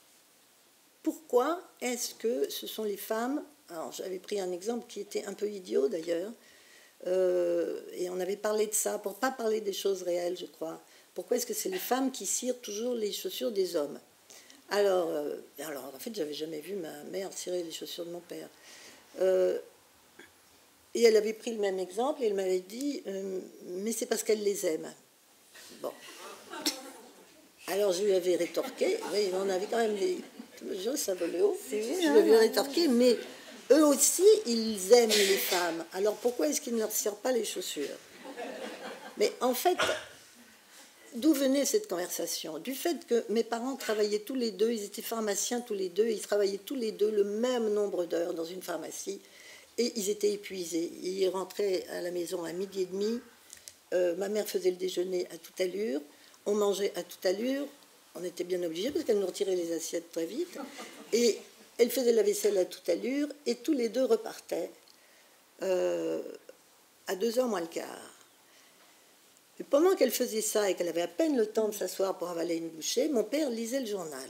pourquoi est-ce que ce sont les femmes, alors j'avais pris un exemple qui était un peu idiot d'ailleurs, euh, et on avait parlé de ça, pour ne pas parler des choses réelles, je crois, pourquoi est-ce que c'est les femmes qui cirent toujours les chaussures des hommes? Alors, euh, alors, en fait, j'avais jamais vu ma mère cirer les chaussures de mon père. Euh, et elle avait pris le même exemple et elle m'avait dit euh, mais c'est parce qu'elle les aime. Bon. Alors je lui avais rétorqué, oui, on avait quand même des. Je ça volait haut. Je lui avais rétorqué, mais eux aussi, ils aiment les femmes. Alors pourquoi est-ce qu'ils ne leur cirent pas les chaussures? Mais en fait, d'où venait cette conversation? Du fait que mes parents travaillaient tous les deux, ils étaient pharmaciens tous les deux, ils travaillaient tous les deux le même nombre d'heures dans une pharmacie, et ils étaient épuisés. Ils rentraient à la maison à midi et demi, euh, ma mère faisait le déjeuner à toute allure, on mangeait à toute allure, on était bien obligés parce qu'elle nous retirait les assiettes très vite, et elle faisait la vaisselle à toute allure, et tous les deux repartaient euh, à deux heures moins le quart. Et pendant qu'elle faisait ça et qu'elle avait à peine le temps de s'asseoir pour avaler une bouchée, mon père lisait le journal.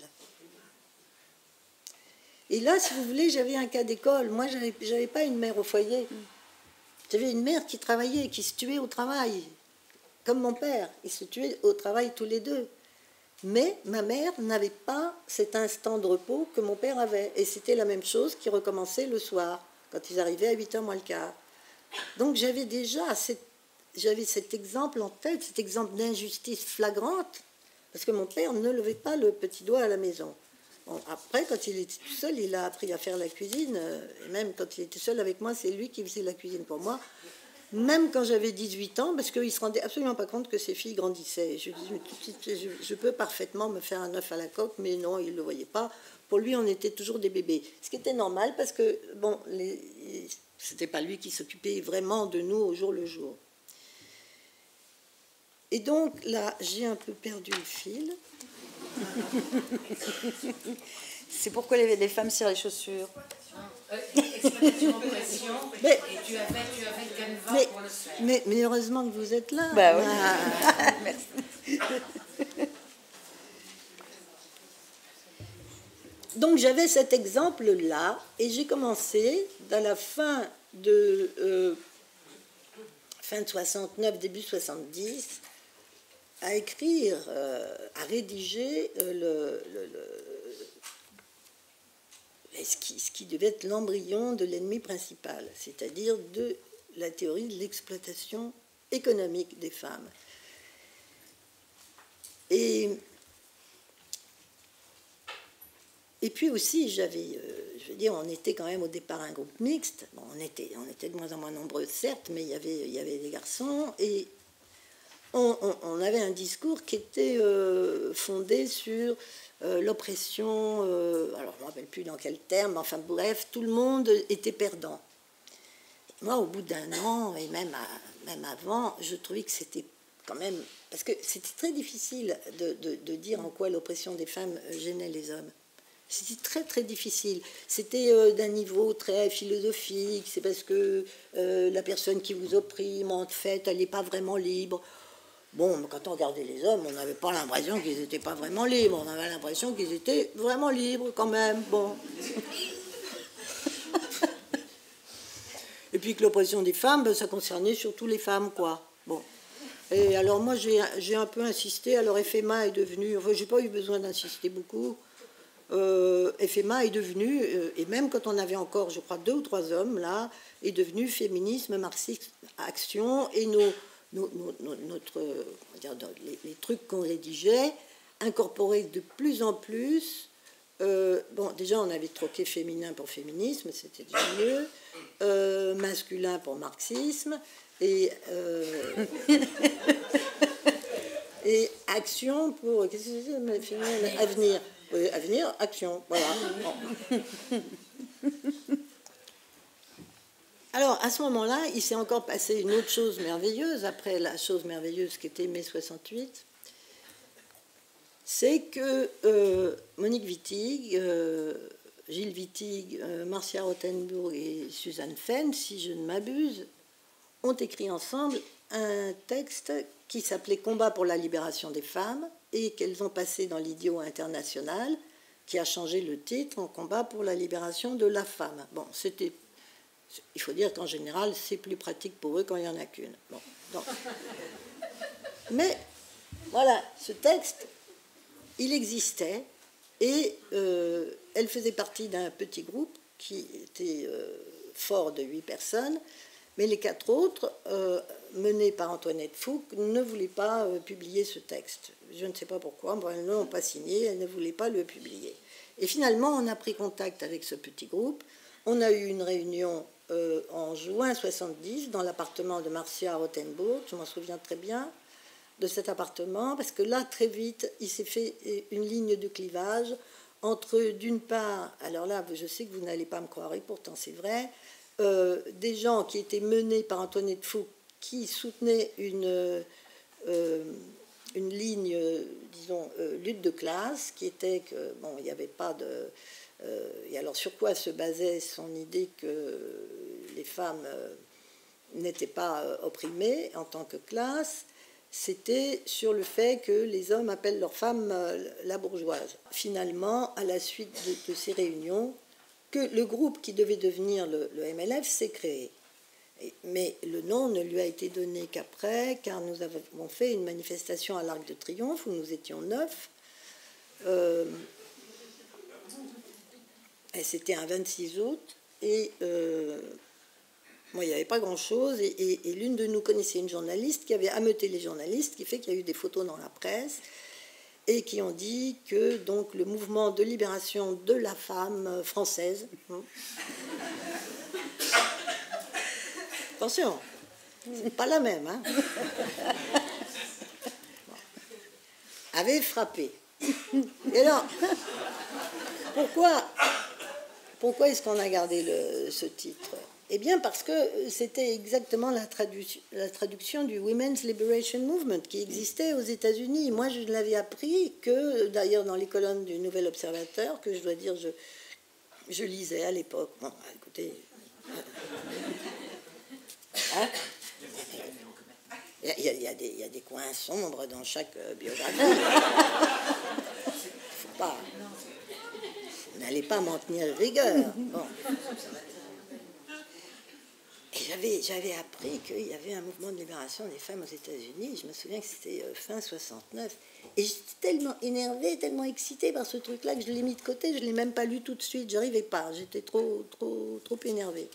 Et là, si vous voulez, j'avais un cas d'école. Moi, j'avais, j'avais pas une mère au foyer. J'avais une mère qui travaillait, qui se tuait au travail, comme mon père. Ils se tuaient au travail tous les deux. Mais ma mère n'avait pas cet instant de repos que mon père avait. Et c'était la même chose qui recommençait le soir, quand ils arrivaient à huit heures moins le quart. Donc j'avais déjà cette, j'avais cet exemple en tête, cet exemple d'injustice flagrante, parce que mon père ne levait pas le petit doigt à la maison. Bon, après, quand il était tout seul, il a appris à faire la cuisine. Et même quand il était seul avec moi, c'est lui qui faisait la cuisine pour moi. Même quand j'avais dix-huit ans, parce qu'il ne se rendait absolument pas compte que ses filles grandissaient. Je disais, je, je peux parfaitement me faire un œuf à la coque, mais non, il ne le voyait pas. Pour lui, on était toujours des bébés. Ce qui était normal, parce que, bon, les, c'était pas lui qui s'occupait vraiment de nous au jour le jour. Et donc, là, j'ai un peu perdu le fil. C'est pourquoi il y avait des femmes sur les chaussures. Euh, exploitation en pression, mais, et tu avais, tu avais le canevas mais, pour le faire. Mais, mais heureusement que vous êtes là. Bah oui. Ah. Merci. Donc j'avais cet exemple-là, et j'ai commencé, dans la fin de, euh, fin de soixante-neuf, début soixante-dix, à écrire, euh, à rédiger euh, le... le, le Ce qui, ce qui devait être l'embryon de l'ennemi principal, c'est-à-dire de la théorie de l'exploitation économique des femmes. Et, et puis aussi, j'avais, euh, je veux dire, on était quand même au départ un groupe mixte. Bon, on était, on était de moins en moins nombreux, certes, mais il y avait, il y avait des garçons, et on, on, on avait un discours qui était euh, fondé sur Euh, l'oppression, euh, alors je ne me rappelle plus dans quel terme, enfin bref, tout le monde était perdant. Moi, au bout d'un an, et même, à, même avant, je trouvais que c'était quand même... Parce que c'était très difficile de, de, de dire en quoi l'oppression des femmes gênait les hommes. C'était très, très difficile. C'était euh, d'un niveau très philosophique, c'est parce que euh, la personne qui vous opprime, en fait, elle n'est pas vraiment libre. Bon, quand on regardait les hommes, on n'avait pas l'impression qu'ils n'étaient pas vraiment libres. On avait l'impression qu'ils étaient vraiment libres quand même. Bon. Et puis que l'oppression des femmes, ben, ça concernait surtout les femmes, quoi. Bon. Et alors moi, j'ai, j'ai un peu insisté. Alors F M A est devenu... Enfin, j'ai pas eu besoin d'insister beaucoup. Euh, F M A est devenu, euh, et même quand on avait encore, je crois, deux ou trois hommes, là, est devenu Féminisme, Marxisme, Action, et nos... Nos, nos, notre, dire, les, les trucs qu'on rédigeait incorporaient de plus en plus. Euh, bon, déjà, on avait troqué féminin pour féminisme, c'était déjà mieux. Euh, masculin pour marxisme. Et, euh, et action pour. Qu'est-ce que c'est? Avenir. Oui, avenir, action. Voilà. Bon. Alors, à ce moment-là, il s'est encore passé une autre chose merveilleuse, après la chose merveilleuse qui était mai soixante-huit, c'est que euh, Monique Wittig, euh, Gilles Wittig, euh, Marcia Rothenburg et Suzanne Fenn, si je ne m'abuse, ont écrit ensemble un texte qui s'appelait « Combat pour la libération des femmes » et qu'elles ont passé dans l'Idiot international, qui a changé le titre en « Combat pour la libération de la femme ». Bon, c'était... Il faut dire qu'en général, c'est plus pratique pour eux quand il n'y en a qu'une. Bon, donc. Mais voilà, ce texte, il existait et euh, elle faisait partie d'un petit groupe qui était euh, fort de huit personnes, mais les quatre autres, euh, menés par Antoinette Fouque, ne voulaient pas euh, publier ce texte. Je ne sais pas pourquoi, bon, elles ne l'ont pas signé, elles ne voulaient pas le publier. Et finalement, on a pris contact avec ce petit groupe. On a eu une réunion euh, en juin soixante-dix dans l'appartement de Marcia Rothenburg, je m'en souviens très bien de cet appartement, parce que là, très vite, il s'est fait une ligne de clivage entre, d'une part, alors là, je sais que vous n'allez pas me croire, et pourtant c'est vrai, euh, des gens qui étaient menés par Antoinette Fouque, qui soutenaient une, euh, une ligne, disons, euh, lutte de classe, qui était que, bon, il n'y avait pas de... Euh, et alors, sur quoi se basait son idée que les femmes euh, n'étaient pas euh, opprimées en tant que classe? C'était sur le fait que les hommes appellent leurs femmes euh, la bourgeoise. Finalement, à la suite de, de ces réunions, que le groupe qui devait devenir le, le M L F s'est créé. Et, mais le nom ne lui a été donné qu'après, car nous avons fait une manifestation à l'Arc de Triomphe où nous étions neuf. Euh, C'était un vingt-six août, et euh, moi, il n'y avait pas grand-chose, et, et, et l'une de nous connaissait une journaliste qui avait ameuté les journalistes, qui fait qu'il y a eu des photos dans la presse, et qui ont dit que donc le mouvement de libération de la femme française, hein, attention, c'est pas la même, hein, avait frappé. Et alors, pourquoi, pourquoi est-ce qu'on a gardé le, ce titre? Eh bien, parce que c'était exactement la, tradu- la traduction du Women's Liberation Movement qui existait aux États-Unis. Moi, je ne l'avais appris que, d'ailleurs, dans les colonnes du Nouvel Observateur, que je dois dire, je, je lisais à l'époque. Bon, écoutez... Hein, il, y a, il, y a des, il y a des coins sombres dans chaque biographie. Il ne faut pas... N'allez pas m'en tenir rigueur. Bon. J'avais, j'avais appris qu'il y avait un mouvement de libération des femmes aux États-Unis. Je me souviens que c'était fin soixante-neuf. Et j'étais tellement énervée, tellement excitée par ce truc-là que je l'ai mis de côté. Je ne l'ai même pas lu tout de suite. Je n'arrivais pas. J'étais trop, trop, trop énervée.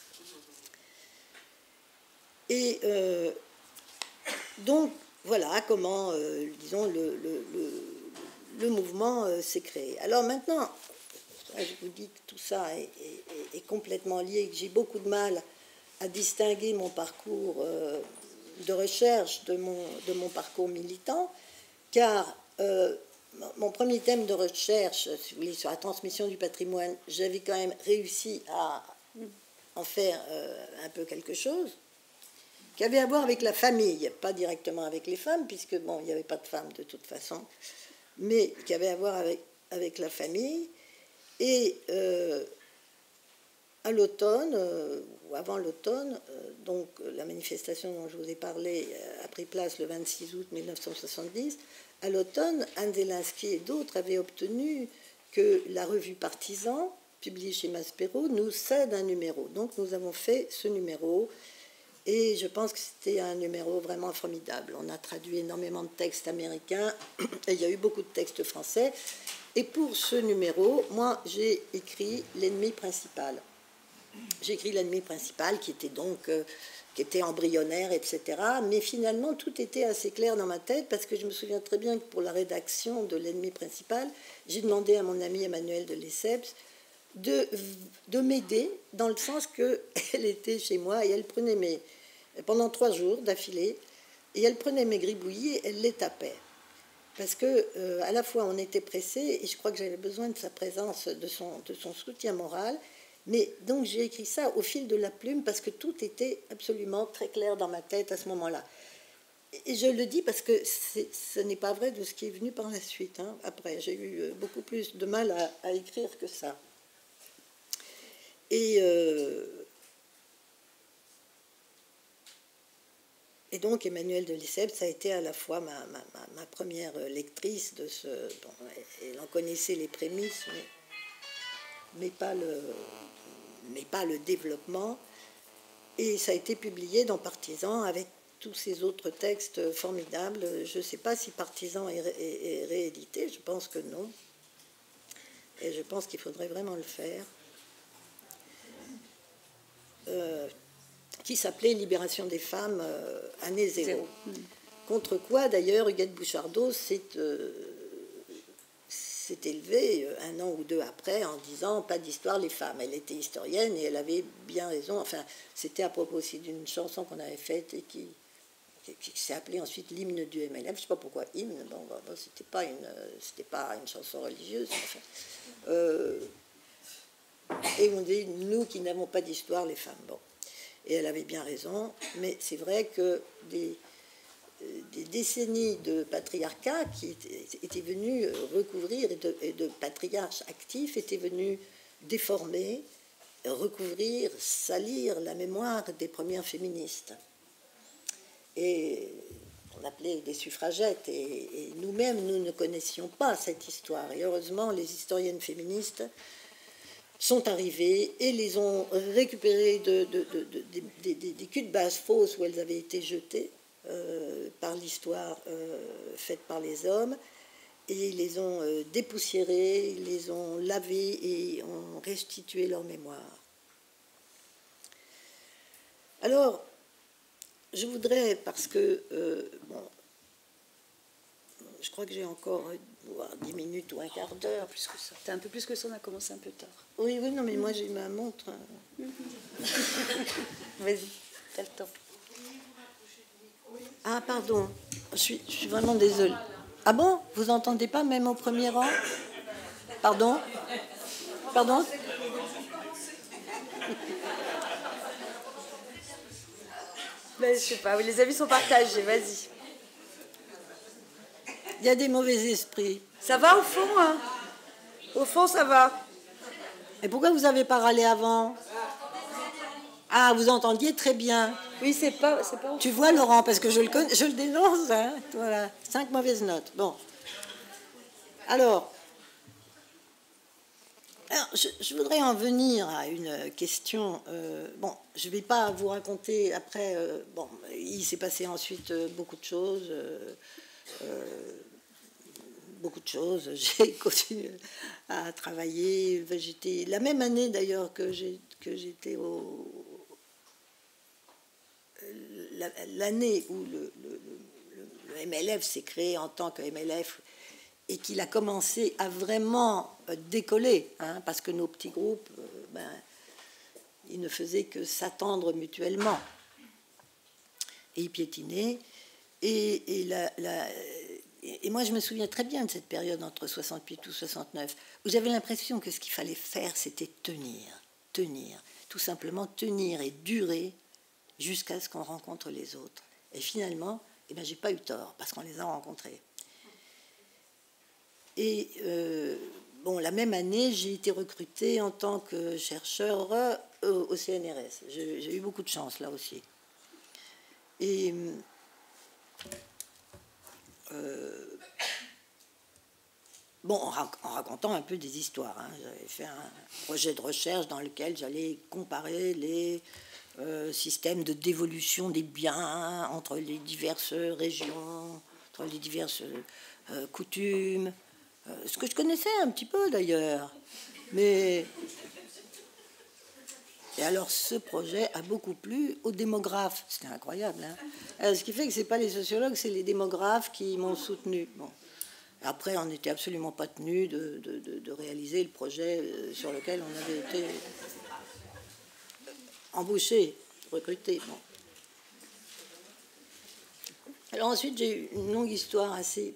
Et euh, donc, voilà comment, euh, disons, le, le, le, le mouvement euh, s'est créé. Alors maintenant, je vous dis que tout ça est, est, est complètement lié, que j'ai beaucoup de mal à distinguer mon parcours euh, de recherche de mon, de mon parcours militant, car euh, mon premier thème de recherche, si vous voulez, sur la transmission du patrimoine, j'avais quand même réussi à en faire euh, un peu quelque chose, qui avait à voir avec la famille, pas directement avec les femmes, puisque, bon, il n'y avait pas de femmes de toute façon, mais qui avait à voir avec, avec la famille. Et euh, à l'automne, euh, ou avant l'automne, euh, donc la manifestation dont je vous ai parlé euh, a pris place le vingt-six août mille neuf cent soixante-dix. À l'automne, Anne Zelinsky et d'autres avaient obtenu que la revue Partisan, publiée chez Maspero, nous cède un numéro. Donc nous avons fait ce numéro, et je pense que c'était un numéro vraiment formidable. On a traduit énormément de textes américains, et il y a eu beaucoup de textes français. Et pour ce numéro, moi, j'ai écrit l'ennemi principal. J'ai écrit l'ennemi principal, qui était donc euh, qui était embryonnaire, et cetera. Mais finalement, tout était assez clair dans ma tête, parce que je me souviens très bien que pour la rédaction de l'ennemi principal, j'ai demandé à mon ami Emmanuel de Lesseps de, de m'aider, dans le sens qu'elle était chez moi, et elle prenait mes... pendant trois jours d'affilée, et elle prenait mes gribouillis et elle les tapait. Parce que euh, à la fois on était pressés, et je crois que j'avais besoin de sa présence, de son, de son soutien moral. Mais donc j'ai écrit ça au fil de la plume, parce que tout était absolument très clair dans ma tête à ce moment-là. Et je le dis parce que ce n'est pas vrai de ce qui est venu par la suite. Hein. Après, j'ai eu beaucoup plus de mal à, à écrire que ça. Et, euh, et donc Emmanuel de Lesseps a été à la fois ma, ma, ma, ma première lectrice de ce... Bon, elle en connaissait les prémices, mais, mais, pas le, mais pas le développement. Et ça a été publié dans Partisan avec tous ces autres textes formidables. Je ne sais pas si Partisan est, ré, est, est réédité, je pense que non. Et je pense qu'il faudrait vraiment le faire. Euh, qui s'appelait Libération des femmes, euh, année zéro. zéro. Mmh. Contre quoi, d'ailleurs, Huguette Bouchardot s'est euh, élevé un an ou deux après en disant « pas d'histoire, les femmes ». Elle était historienne et elle avait bien raison. Enfin, c'était à propos aussi d'une chanson qu'on avait faite et qui, qui, qui s'est appelée ensuite l'hymne du M L F. Je ne sais pas pourquoi hymne, bon, bon, c'était pas une, c'était pas une chanson religieuse. Enfin, euh, et on dit « nous qui n'avons pas d'histoire, les femmes ». Bon. Et elle avait bien raison, mais c'est vrai que des, des décennies de patriarcat qui étaient, étaient venus recouvrir, et de, et de patriarches actifs étaient venus déformer, recouvrir, salir la mémoire des premières féministes. Et on appelait des suffragettes, et, et nous-mêmes, nous ne connaissions pas cette histoire. Et heureusement, les historiennes féministes sont arrivées et les ont récupérées de, de, de, de, de, de, de, des culs de base fausses où elles avaient été jetées euh, par l'histoire euh, faite par les hommes, et ils les ont euh, dépoussiérés, ils les ont lavés et ont restitué leur mémoire. Alors, je voudrais, parce que, euh, bon, je crois que j'ai encore euh, dix minutes ou un quart d'heure. Plus que ça. T'as un peu plus que ça, on a commencé un peu tard. Oui, oui, non, mais moi j'ai ma montre. Vas-y, t'as le temps. Ah, pardon, je suis, je suis vraiment désolée. Ah bon? Vous entendez pas même au premier rang? Pardon? Pardon? Ben, je sais pas, oui, les avis sont partagés, vas-y. Il y a des mauvais esprits. Ça va au fond, hein? Au fond, ça va. Et pourquoi vous n'avez pas râlé avant? Ah, vous entendiez très bien. Oui, c'est pas, c'est pas. Tu vois, Laurent, parce que je le connais, je le dénonce, hein. Voilà, cinq mauvaises notes. Bon. Alors, alors je, je voudrais en venir à une question. Euh, bon, je ne vais pas vous raconter après. Euh, bon, il s'est passé ensuite euh, beaucoup de choses. Euh, euh, beaucoup de choses. J'ai continué à travailler. J'étais la même année d'ailleurs que j'ai que j'étais au l'année où le, le, le, le M L F s'est créé en tant que M L F et qu'il a commencé à vraiment décoller, hein, parce que nos petits groupes, euh, ben, ils ne faisaient que s'attendre mutuellement et ils piétinaient. Et, et, la, la, et moi, je me souviens très bien de cette période entre soixante-huit ou soixante-neuf, où j'avais l'impression que ce qu'il fallait faire, c'était tenir, tenir, tout simplement tenir et durer jusqu'à ce qu'on rencontre les autres. Et finalement, eh ben, j'ai pas eu tort, parce qu'on les a rencontrés. Et euh, bon, la même année, j'ai été recrutée en tant que chercheur euh, au C N R S. J'ai, j'ai eu beaucoup de chance là aussi. Et euh, bon, en, rac- en racontant un peu des histoires, hein, j'avais fait un projet de recherche dans lequel j'allais comparer les Euh, système de dévolution des biens entre les diverses régions, entre les diverses euh, coutumes, euh, ce que je connaissais un petit peu d'ailleurs. Mais et alors ce projet a beaucoup plu aux démographes, c'était incroyable. Hein, alors, ce qui fait que c'est pas les sociologues, c'est les démographes qui m'ont soutenu. Bon. Après, on n'était absolument pas tenu de, de, de, de réaliser le projet sur lequel on avait été embauché, recruté. Bon. Alors ensuite, j'ai eu une longue histoire assez,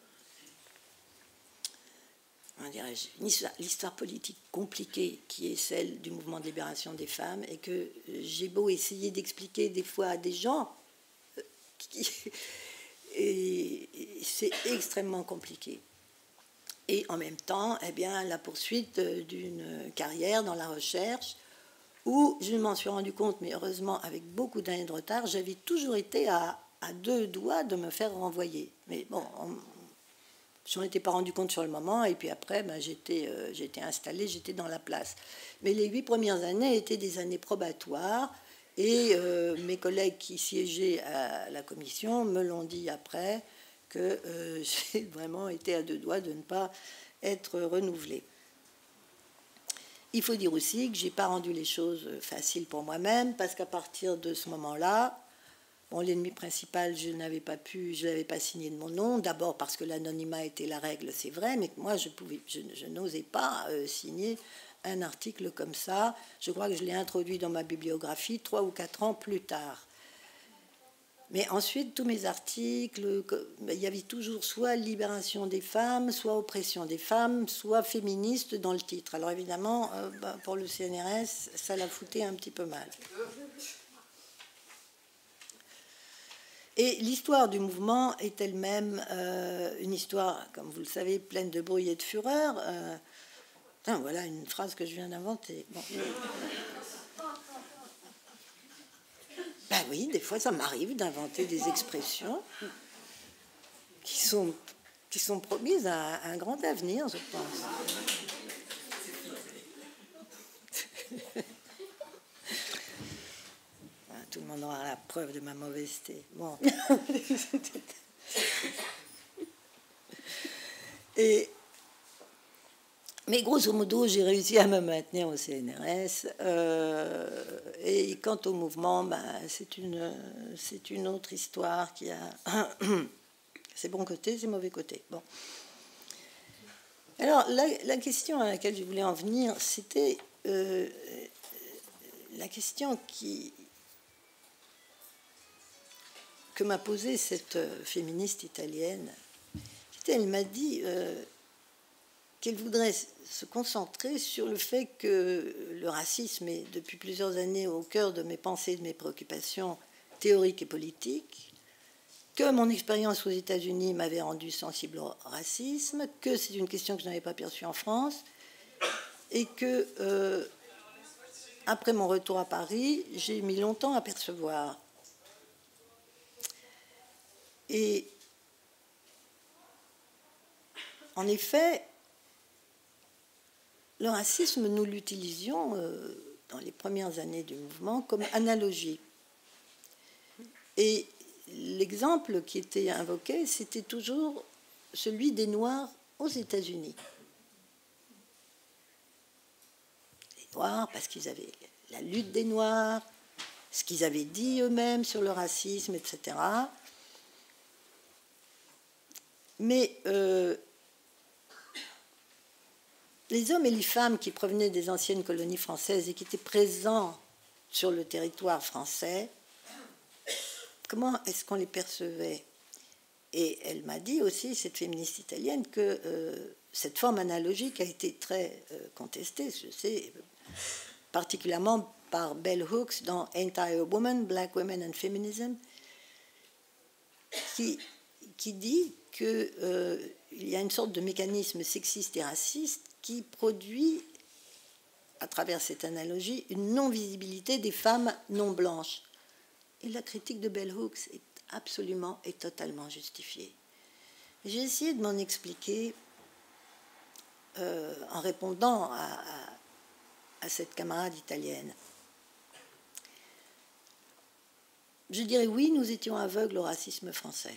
comment dirais-je, une histoire, l'histoire politique compliquée qui est celle du mouvement de libération des femmes, et que j'ai beau essayer d'expliquer des fois à des gens, qui, et c'est extrêmement compliqué. Et en même temps, eh bien, la poursuite d'une carrière dans la recherche, où je m'en suis rendu compte, mais heureusement avec beaucoup d'années de retard, j'avais toujours été à, à deux doigts de me faire renvoyer. Mais bon, on, je n'en étais pas rendu compte sur le moment, et puis après, ben, j'étais, euh, j'étais installée, j'étais dans la place. Mais les huit premières années étaient des années probatoires, et euh, mes collègues qui siégeaient à la commission me l'ont dit après, que euh, j'ai vraiment été à deux doigts de ne pas être renouvelée. Il faut dire aussi que je n'ai pas rendu les choses faciles pour moi-même, parce qu'à partir de ce moment-là, bon, l'ennemi principal, je n'avais pas pu, je n'avais pas signé de mon nom, d'abord parce que l'anonymat était la règle, c'est vrai, mais moi, je, pouvais, je, je n'osais pas euh, signer un article comme ça. Je crois que je l'ai introduit dans ma bibliographie trois ou quatre ans plus tard. Mais ensuite, tous mes articles, il y avait toujours soit libération des femmes, soit oppression des femmes, soit féministe dans le titre. Alors évidemment, euh, bah, pour le C N R S, ça l'a fouté un petit peu mal. Et l'histoire du mouvement est elle-même euh, une histoire, comme vous le savez, pleine de bruit et de fureur. Euh, tiens, voilà une phrase que je viens d'inventer. Bon. Ben oui, des fois, ça m'arrive d'inventer des expressions qui sont, qui sont promises à un grand avenir, je pense. Tout le monde aura la preuve de ma mauvaiseté. Bon. Et, mais grosso modo, j'ai réussi à me maintenir au C N R S. Euh, et quant au mouvement, ben, c'est une, c'est une autre histoire qui a ses bons côtés, ses mauvais côtés. Bon. Alors, la, la question à laquelle je voulais en venir, c'était euh, la question qui, que m'a posée cette féministe italienne. Elle m'a dit euh, qu'elle voudrait se concentrer sur le fait que le racisme est depuis plusieurs années au cœur de mes pensées et de mes préoccupations théoriques et politiques, que mon expérience aux États-Unis m'avait rendu sensible au racisme, que c'est une question que je n'avais pas perçue en France, et que, euh, après mon retour à Paris, j'ai mis longtemps à percevoir. Et en effet, le racisme, nous l'utilisions euh, dans les premières années du mouvement comme analogie. Et l'exemple qui était invoqué, c'était toujours celui des Noirs aux États-Unis. Les Noirs, parce qu'ils avaient la lutte des Noirs, ce qu'ils avaient dit eux-mêmes sur le racisme, et cetera. Mais euh, les hommes et les femmes qui provenaient des anciennes colonies françaises et qui étaient présents sur le territoire français, comment est-ce qu'on les percevait? Et elle m'a dit aussi, cette féministe italienne, que euh, cette forme analogique a été très euh, contestée, je sais, particulièrement par Bell Hooks dans Ain't I a Woman, Black Women and Feminism, qui, qui dit qu'il euh, y a une sorte de mécanisme sexiste et raciste qui produit, à travers cette analogie, une non-visibilité des femmes non blanches. Et la critique de Bell Hooks est absolument et totalement justifiée. J'ai essayé de m'en expliquer euh, en répondant à, à, à cette camarade italienne. Je dirais oui, nous étions aveugles au racisme français.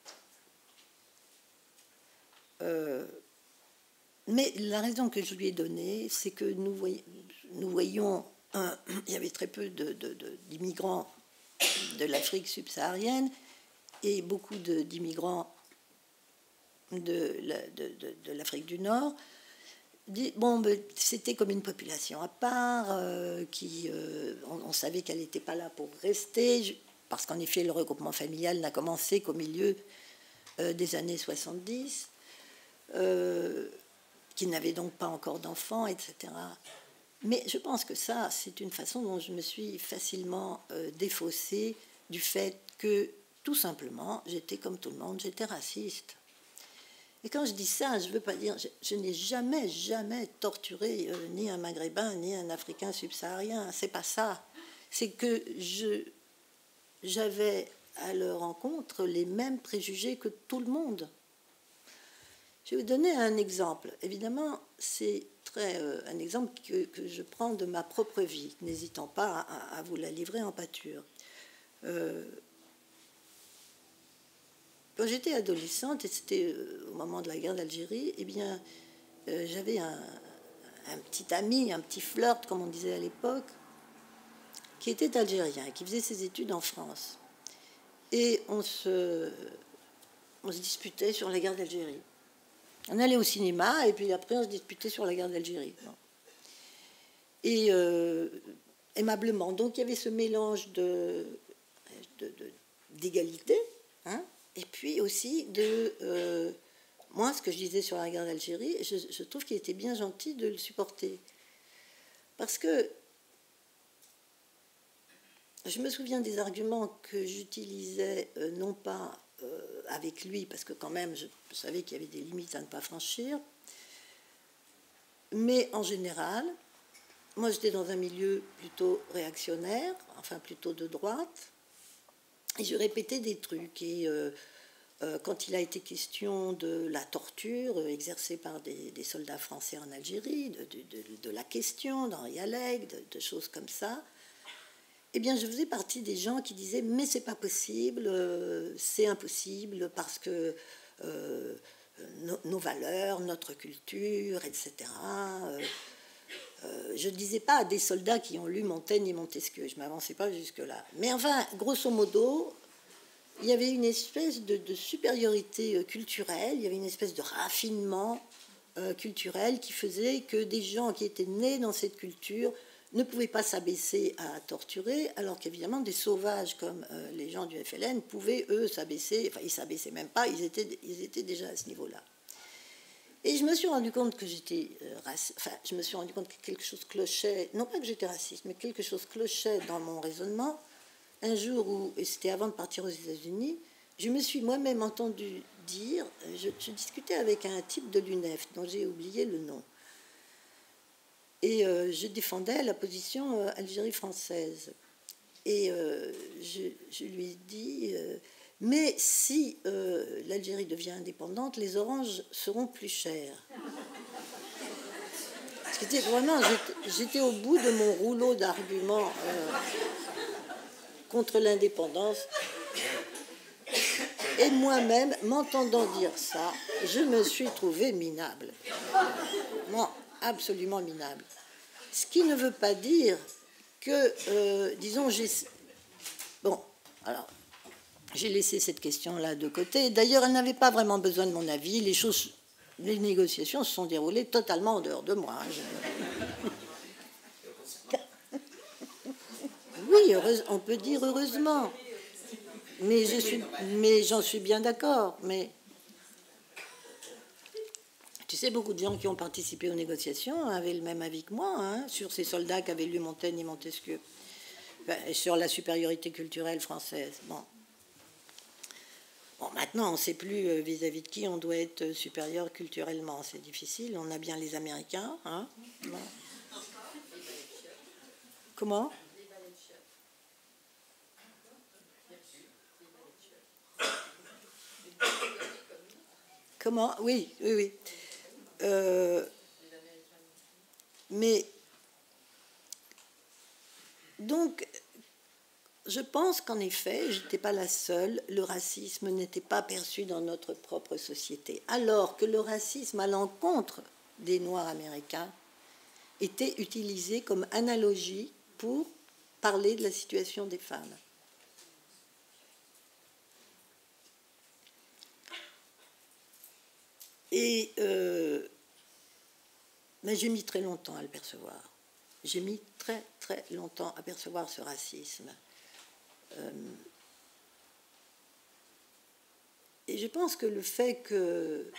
Euh, mais la raison que je lui ai donnée, c'est que nous, voy nous voyions, un, il y avait très peu de, de, de, d'immigrants de l'Afrique subsaharienne et beaucoup d'immigrants de, de, de, de, de l'Afrique du Nord. Bon, c'était comme une population à part, euh, qui, euh, on, on savait qu'elle n'était pas là pour rester, parce qu'en effet, le regroupement familial n'a commencé qu'au milieu euh, des années soixante-dix, euh, qui n'avaient donc pas encore d'enfants, et cetera. Mais je pense que ça, c'est une façon dont je me suis facilement euh, défaussée du fait que, tout simplement, j'étais comme tout le monde, j'étais raciste. Et quand je dis ça, je ne veux pas dire... Je, je n'ai jamais, jamais torturé euh, ni un Maghrébin, ni un Africain subsaharien. C'est pas ça. C'est que je, j'avais à leur rencontre les mêmes préjugés que tout le monde. Je vais vous donner un exemple. Évidemment, c'est très, euh, un exemple que, que je prends de ma propre vie, n'hésitant pas à, à vous la livrer en pâture. Euh, quand j'étais adolescente, et c'était euh, au moment de la guerre d'Algérie, eh bien, euh, j'avais un, un petit ami, un petit flirt, comme on disait à l'époque, qui était algérien, qui faisait ses études en France. Et on se, on se disputait sur la guerre d'Algérie. On allait au cinéma, et puis après, on se disputait sur la guerre d'Algérie. Et euh, aimablement. Donc, il y avait ce mélange de, de, de, d'égalité, hein, et puis aussi de... Euh, moi, ce que je disais sur la guerre d'Algérie, je, je trouve qu'il était bien gentil de le supporter. Parce que je me souviens des arguments que j'utilisais, euh, non pas... Euh, avec lui, parce que quand même, je, je savais qu'il y avait des limites à ne pas franchir. Mais en général, moi, j'étais dans un milieu plutôt réactionnaire, enfin plutôt de droite, et je répétais des trucs. Et euh, euh, quand il a été question de la torture exercée par des, des soldats français en Algérie, de, de, de, de la question d'Henri Alleg, de, de choses comme ça, eh bien, je faisais partie des gens qui disaient « mais c'est pas possible, euh, c'est impossible, parce que euh, nos, nos valeurs, notre culture, et cetera. Euh, euh, je ne disais pas à des soldats qui ont lu Montaigne et Montesquieu, je ne m'avançais pas jusque-là. Mais enfin, grosso modo, il y avait une espèce de, de supériorité culturelle, il y avait une espèce de raffinement euh, culturel qui faisait que des gens qui étaient nés dans cette culture ne pouvaient pas s'abaisser à torturer, alors qu'évidemment des sauvages comme euh, les gens du F L N pouvaient, eux, s'abaisser, enfin ils s'abaissaient même pas, ils étaient, ils étaient déjà à ce niveau-là. Et je me suis rendu compte que j'étais euh, raci... enfin, je me suis rendu compte que quelque chose clochait, non pas que j'étais raciste, mais quelque chose clochait dans mon raisonnement. Un jour où, et c'était avant de partir aux États-Unis, je me suis moi-même entendu dire, je, je discutais avec un type de l'U N E F dont j'ai oublié le nom, et euh, je défendais la position euh, Algérie française. Et euh, je, je lui ai dit, euh, mais si euh, l'Algérie devient indépendante, les oranges seront plus chères. C'était vraiment, j'étais au bout de mon rouleau d'arguments euh, contre l'indépendance. Et moi-même, m'entendant dire ça, je me suis trouvée minable. Non, absolument minable. Ce qui ne veut pas dire que, euh, disons, j'ai... Bon, alors, j'ai laissé cette question-là de côté. D'ailleurs, elle n'avait pas vraiment besoin de mon avis. Les choses, les négociations se sont déroulées totalement en dehors de moi. Je... Oui, heureuse, on peut dire heureusement. Mais je suis, mais j'en suis bien d'accord. Mais tu sais, beaucoup de gens qui ont participé aux négociations avaient le même avis que moi hein, sur ces soldats qui avaient lu Montaigne et Montesquieu, enfin, sur la supériorité culturelle française. Bon, bon maintenant, on ne sait plus vis-à-vis de qui on doit être supérieur culturellement. C'est difficile. On a bien les Américains. Hein, bon. Comment ? Comment ? Oui, oui, oui. Euh, mais donc, je pense qu'en effet, je n'étais pas la seule, le racisme n'était pas perçu dans notre propre société, alors que le racisme à l'encontre des Noirs américains était utilisé comme analogie pour parler de la situation des femmes. Et euh, mais j'ai mis très longtemps à le percevoir. J'ai mis très très longtemps à percevoir ce racisme. Euh, et je pense que le fait que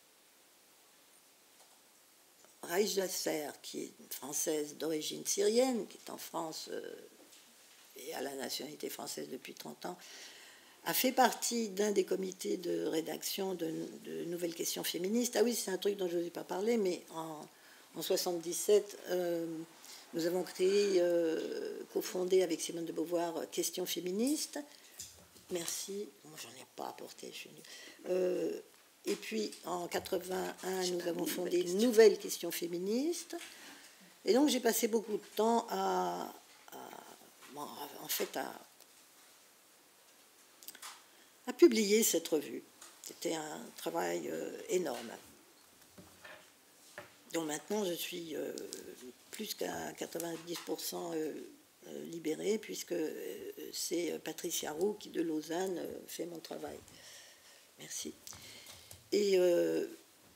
Raïs Jasser, qui est une Française d'origine syrienne, qui est en France euh, et a la nationalité française depuis trente ans, a fait partie d'un des comités de rédaction de, de Nouvelles Questions Féministes. Ah oui, c'est un truc dont je n'osais pas parler, mais en, en soixante-dix-sept, euh, nous avons créé, euh, cofondé avec Simone de Beauvoir, Questions Féministes. Merci. Moi, j'en ai pas apporté. Je suis euh, et puis, en quatre-vingt-un, nous avons fondé Nouvelles Questions Féministes. Et donc, j'ai passé beaucoup de temps à, à bon, en fait, à a publié cette revue. C'était un travail euh, énorme, dont maintenant je suis euh, plus qu'à quatre-vingt-dix pour cent euh, euh, libérée, puisque euh, c'est Patricia Roux qui, de Lausanne, euh, fait mon travail. Merci. Et... Euh,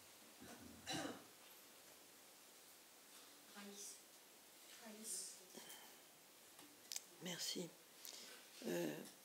merci. Euh,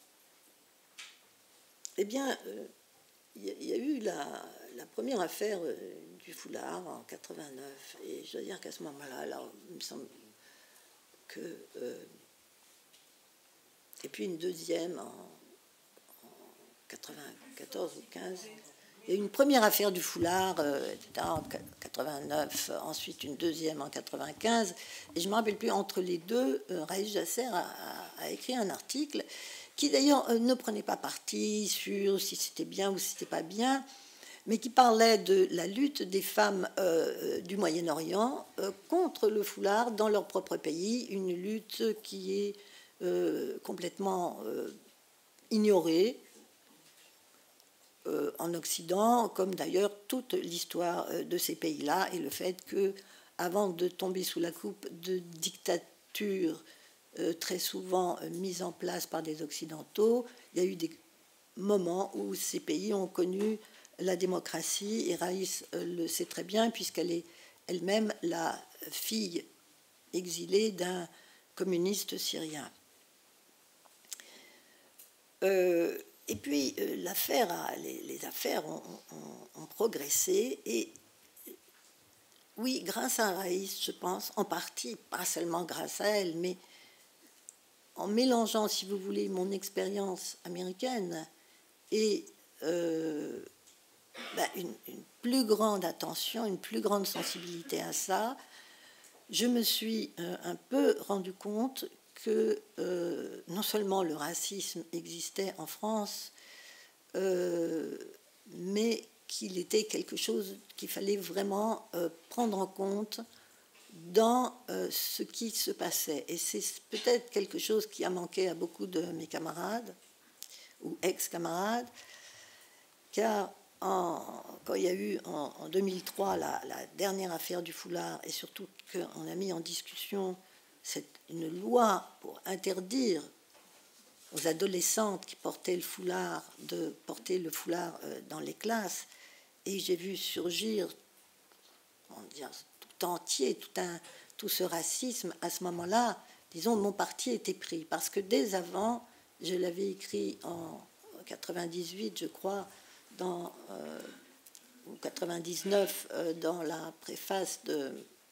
Eh bien, il euh, y, y a eu la, la première affaire euh, du foulard en quatre-vingt-neuf, et je dois dire qu'à ce moment-là, alors, il me semble que... Euh, et puis une deuxième en, en quatre-vingt-quatorze ou quinze. Il y a eu une première affaire du foulard, euh, et cetera, en quatre-vingt-neuf, ensuite une deuxième en quatre-vingt-quinze, et je ne me rappelle plus, entre les deux, euh, Raïs Jasser a, a, a écrit un article qui d'ailleurs ne prenait pas parti sur si c'était bien ou si c'était pas bien, mais qui parlait de la lutte des femmes euh, du Moyen-Orient euh, contre le foulard dans leur propre pays, une lutte qui est euh, complètement euh, ignorée, euh, en Occident, comme d'ailleurs toute l'histoire euh, de ces pays-là, et le fait que, avant de tomber sous la coupe de dictatures euh, très souvent euh, mises en place par des Occidentaux, il y a eu des moments où ces pays ont connu la démocratie, et Raïs euh, le sait très bien, puisqu'elle est elle-même la fille exilée d'un communiste syrien. Euh, et puis euh, l'affaire a, les, les affaires ont, ont, ont progressé, et oui, grâce à Raïs, je pense, en partie, pas seulement grâce à elle, mais en mélangeant, si vous voulez, mon expérience américaine et euh, ben, une, une plus grande attention, une plus grande sensibilité à ça, je me suis euh, un peu rendu compte que euh, non seulement le racisme existait en France, euh, mais qu'il était quelque chose qu'il fallait vraiment euh, prendre en compte dans euh, ce qui se passait. Et c'est peut-être quelque chose qui a manqué à beaucoup de mes camarades ou ex-camarades, car en, quand il y a eu en, en deux mille trois la, la dernière affaire du foulard, et surtout qu'on a mis en discussion cette, une loi pour interdire aux adolescentes qui portaient le foulard de porter le foulard euh, dans les classes, et j'ai vu surgir, on dirait, tout entier, tout, un, tout ce racisme à ce moment-là. Disons, mon parti était pris, parce que dès avant, je l'avais écrit en quatre-vingt-dix-huit, je crois, dans, euh, ou quatre-vingt-dix-neuf, euh, dans la préface de,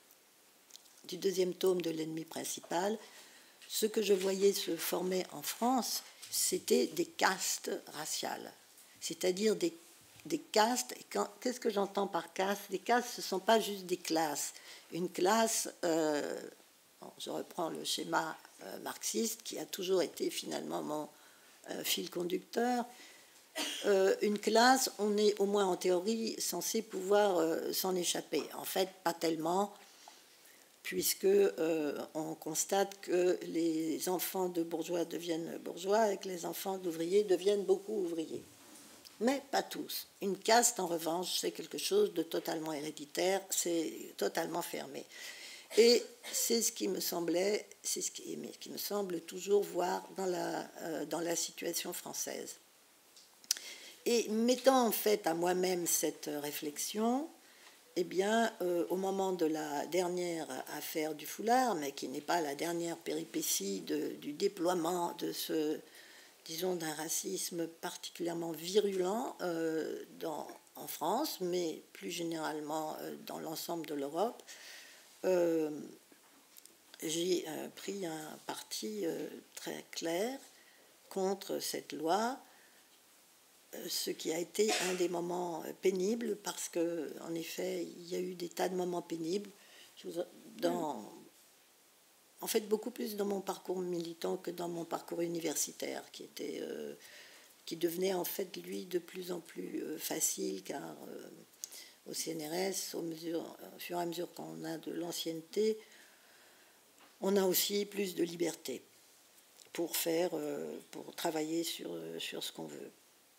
du deuxième tome de L'ennemi principal. Ce que je voyais se former en France, c'était des castes raciales, c'est-à-dire des, des castes. Et quand, qu'est-ce que j'entends par caste? Des castes, ce ne sont pas juste des classes. Une classe, euh, bon, je reprends le schéma euh, marxiste, qui a toujours été finalement mon euh, fil conducteur. Euh, une classe, on est au moins en théorie censé pouvoir euh, s'en échapper. En fait, pas tellement, puisque euh, on constate que les enfants de bourgeois deviennent bourgeois et que les enfants d'ouvriers deviennent beaucoup ouvriers. Mais pas tous. Une caste, en revanche, c'est quelque chose de totalement héréditaire, c'est totalement fermé. Et c'est ce qui me semblait, c'est ce qui, mais qui me semble toujours voir dans la, euh, dans la situation française. Et mettant en fait à moi-même cette réflexion, eh bien, euh, au moment de la dernière affaire du foulard, mais qui n'est pas la dernière péripétie de, du déploiement de ce, disons, d'un racisme particulièrement virulent euh, dans, en France, mais plus généralement euh, dans l'ensemble de l'Europe, euh, j'ai euh, pris un parti euh, très clair contre cette loi, ce qui a été un des moments pénibles, parce que, en effet, il y a eu des tas de moments pénibles. Je vous, dans, en fait, beaucoup plus dans mon parcours militant que dans mon parcours universitaire, qui était, euh, qui devenait en fait lui de plus en plus euh, facile, car euh, au C N R S, au, mesure, au fur et à mesure qu'on a de l'ancienneté, on a aussi plus de liberté pour faire, euh, pour travailler sur, sur ce qu'on veut.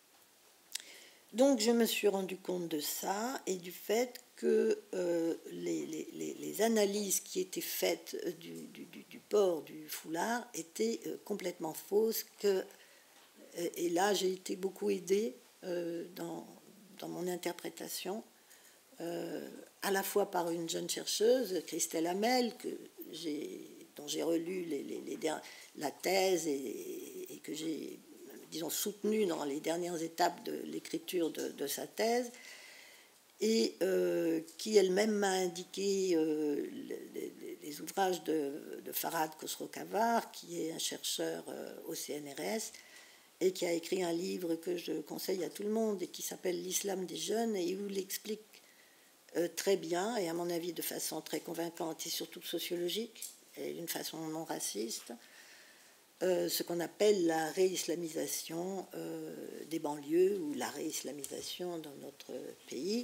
Donc je me suis rendu compte de ça et du fait que euh, les, les, les analyses qui étaient faites du, du, du port du foulard étaient euh, complètement fausses. Que, et là, j'ai été beaucoup aidée euh, dans, dans mon interprétation, euh, à la fois par une jeune chercheuse, Christelle Hamel, que j'ai, dont j'ai relu les, les, les, la thèse et, et que j'ai, disons, soutenu dans les dernières étapes de l'écriture de, de sa thèse, et euh, qui elle-même m'a indiqué euh, les, les, les ouvrages de, de Farhad Khosrow-Khavar, qui est un chercheur euh, au C N R S, et qui a écrit un livre que je conseille à tout le monde, et qui s'appelle L'Islam des jeunes, et où il explique euh, très bien, et à mon avis de façon très convaincante, et surtout sociologique, et d'une façon non raciste, Euh, ce qu'on appelle la réislamisation euh, des banlieues, ou la réislamisation dans notre pays.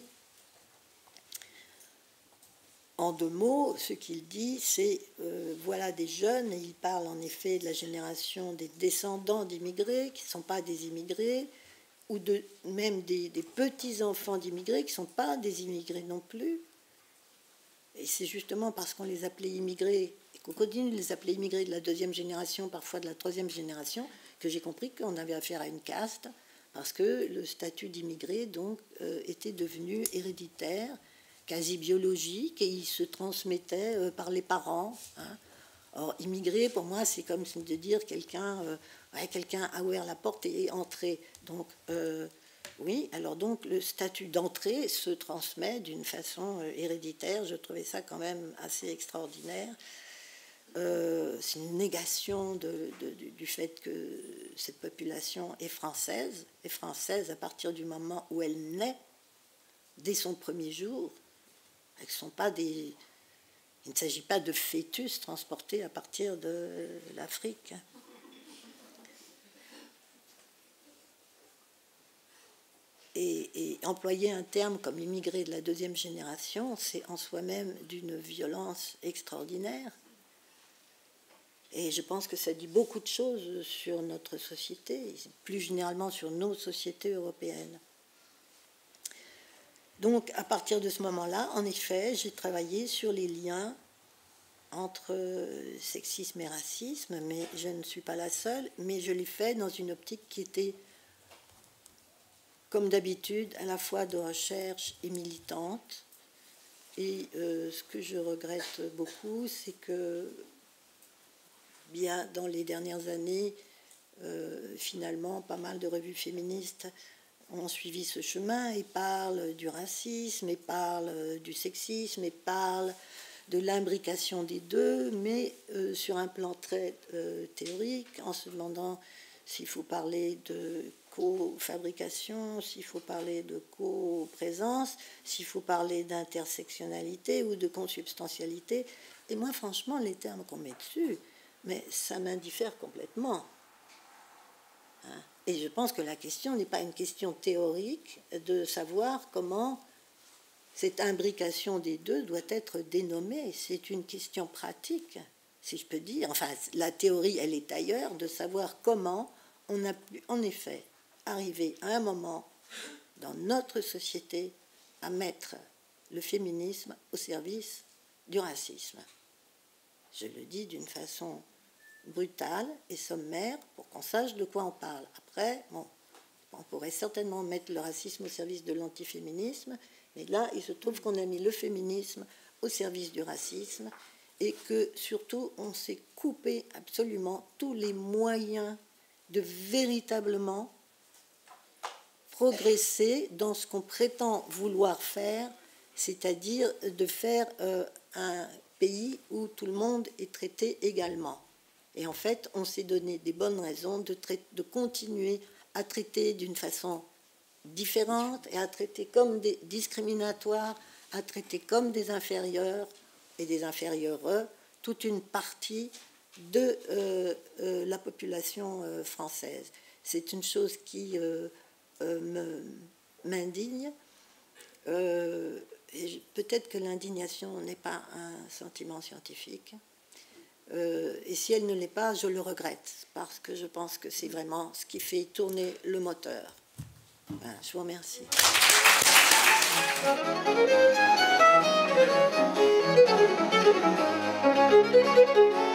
En deux mots, ce qu'il dit, c'est euh, voilà des jeunes, et il parle en effet de la génération des descendants d'immigrés, qui ne sont pas des immigrés, ou de, même des, des petits-enfants d'immigrés qui ne sont pas des immigrés non plus. Et c'est justement parce qu'on les appelait immigrés, et qu'on continue de les appeler immigrés de la deuxième génération, parfois de la troisième génération, que j'ai compris qu'on avait affaire à une caste, parce que le statut d'immigré donc euh, était devenu héréditaire, quasi biologique, et il se transmettait euh, par les parents. Hein. Or, immigré, pour moi, c'est comme de dire quelqu'un, euh, ouais, quelqu'un a ouvert la porte et est entré. Donc, euh, oui, alors donc le statut d'entrée se transmet d'une façon euh, héréditaire. Je trouvais ça quand même assez extraordinaire. Euh, c'est une négation de, de, du fait que cette population est française, est française à partir du moment où elle naît, dès son premier jour. Elles sont pas des, il ne s'agit pas de fœtus transportés à partir de l'Afrique. Et, et employer un terme comme immigré de la deuxième génération, c'est en soi-même d'une violence extraordinaire. Et je pense que ça dit beaucoup de choses sur notre société, plus généralement sur nos sociétés européennes. Donc, à partir de ce moment-là, en effet, j'ai travaillé sur les liens entre sexisme et racisme, mais je ne suis pas la seule, mais je l'ai fait dans une optique qui était, comme d'habitude, à la fois de recherche et militante. Et euh, ce que je regrette beaucoup, c'est que bien dans les dernières années, euh, finalement, pas mal de revues féministes ont suivi ce chemin et parlent du racisme, et parlent du sexisme, et parlent de l'imbrication des deux, mais euh, sur un plan très euh, théorique, en se demandant s'il faut parler de co-fabrication, s'il faut parler de co-présence, s'il faut parler d'intersectionnalité ou de consubstantialité. Et moi, franchement, les termes qu'on met dessus, mais ça m'indiffère complètement. Hein? Et je pense que la question n'est pas une question théorique de savoir comment cette imbrication des deux doit être dénommée. C'est une question pratique, si je peux dire. Enfin, la théorie, elle est ailleurs, de savoir comment on a pu, en effet, arriver à un moment dans notre société à mettre le féminisme au service du racisme. Je le dis d'une façon brutale et sommaire pour qu'on sache de quoi on parle. Après, bon, on pourrait certainement mettre le racisme au service de l'antiféminisme, mais là, il se trouve qu'on a mis le féminisme au service du racisme et que, surtout, on s'est coupé absolument tous les moyens de véritablement progresser dans ce qu'on prétend vouloir faire, c'est-à-dire de faire euh, un pays où tout le monde est traité également. Et en fait, on s'est donné des bonnes raisons de, traiter, de continuer à traiter d'une façon différente et à traiter comme des discriminatoires, à traiter comme des inférieurs et des inférieurs toute une partie de euh, euh, la population euh, française. C'est une chose qui euh, euh, me, m'indigne. Euh, et peut-être que l'indignation n'est pas un sentiment scientifique. Euh, et si elle ne l'est pas, je le regrette, parce que je pense que c'est vraiment ce qui fait tourner le moteur. Voilà, je vous remercie. Thank you.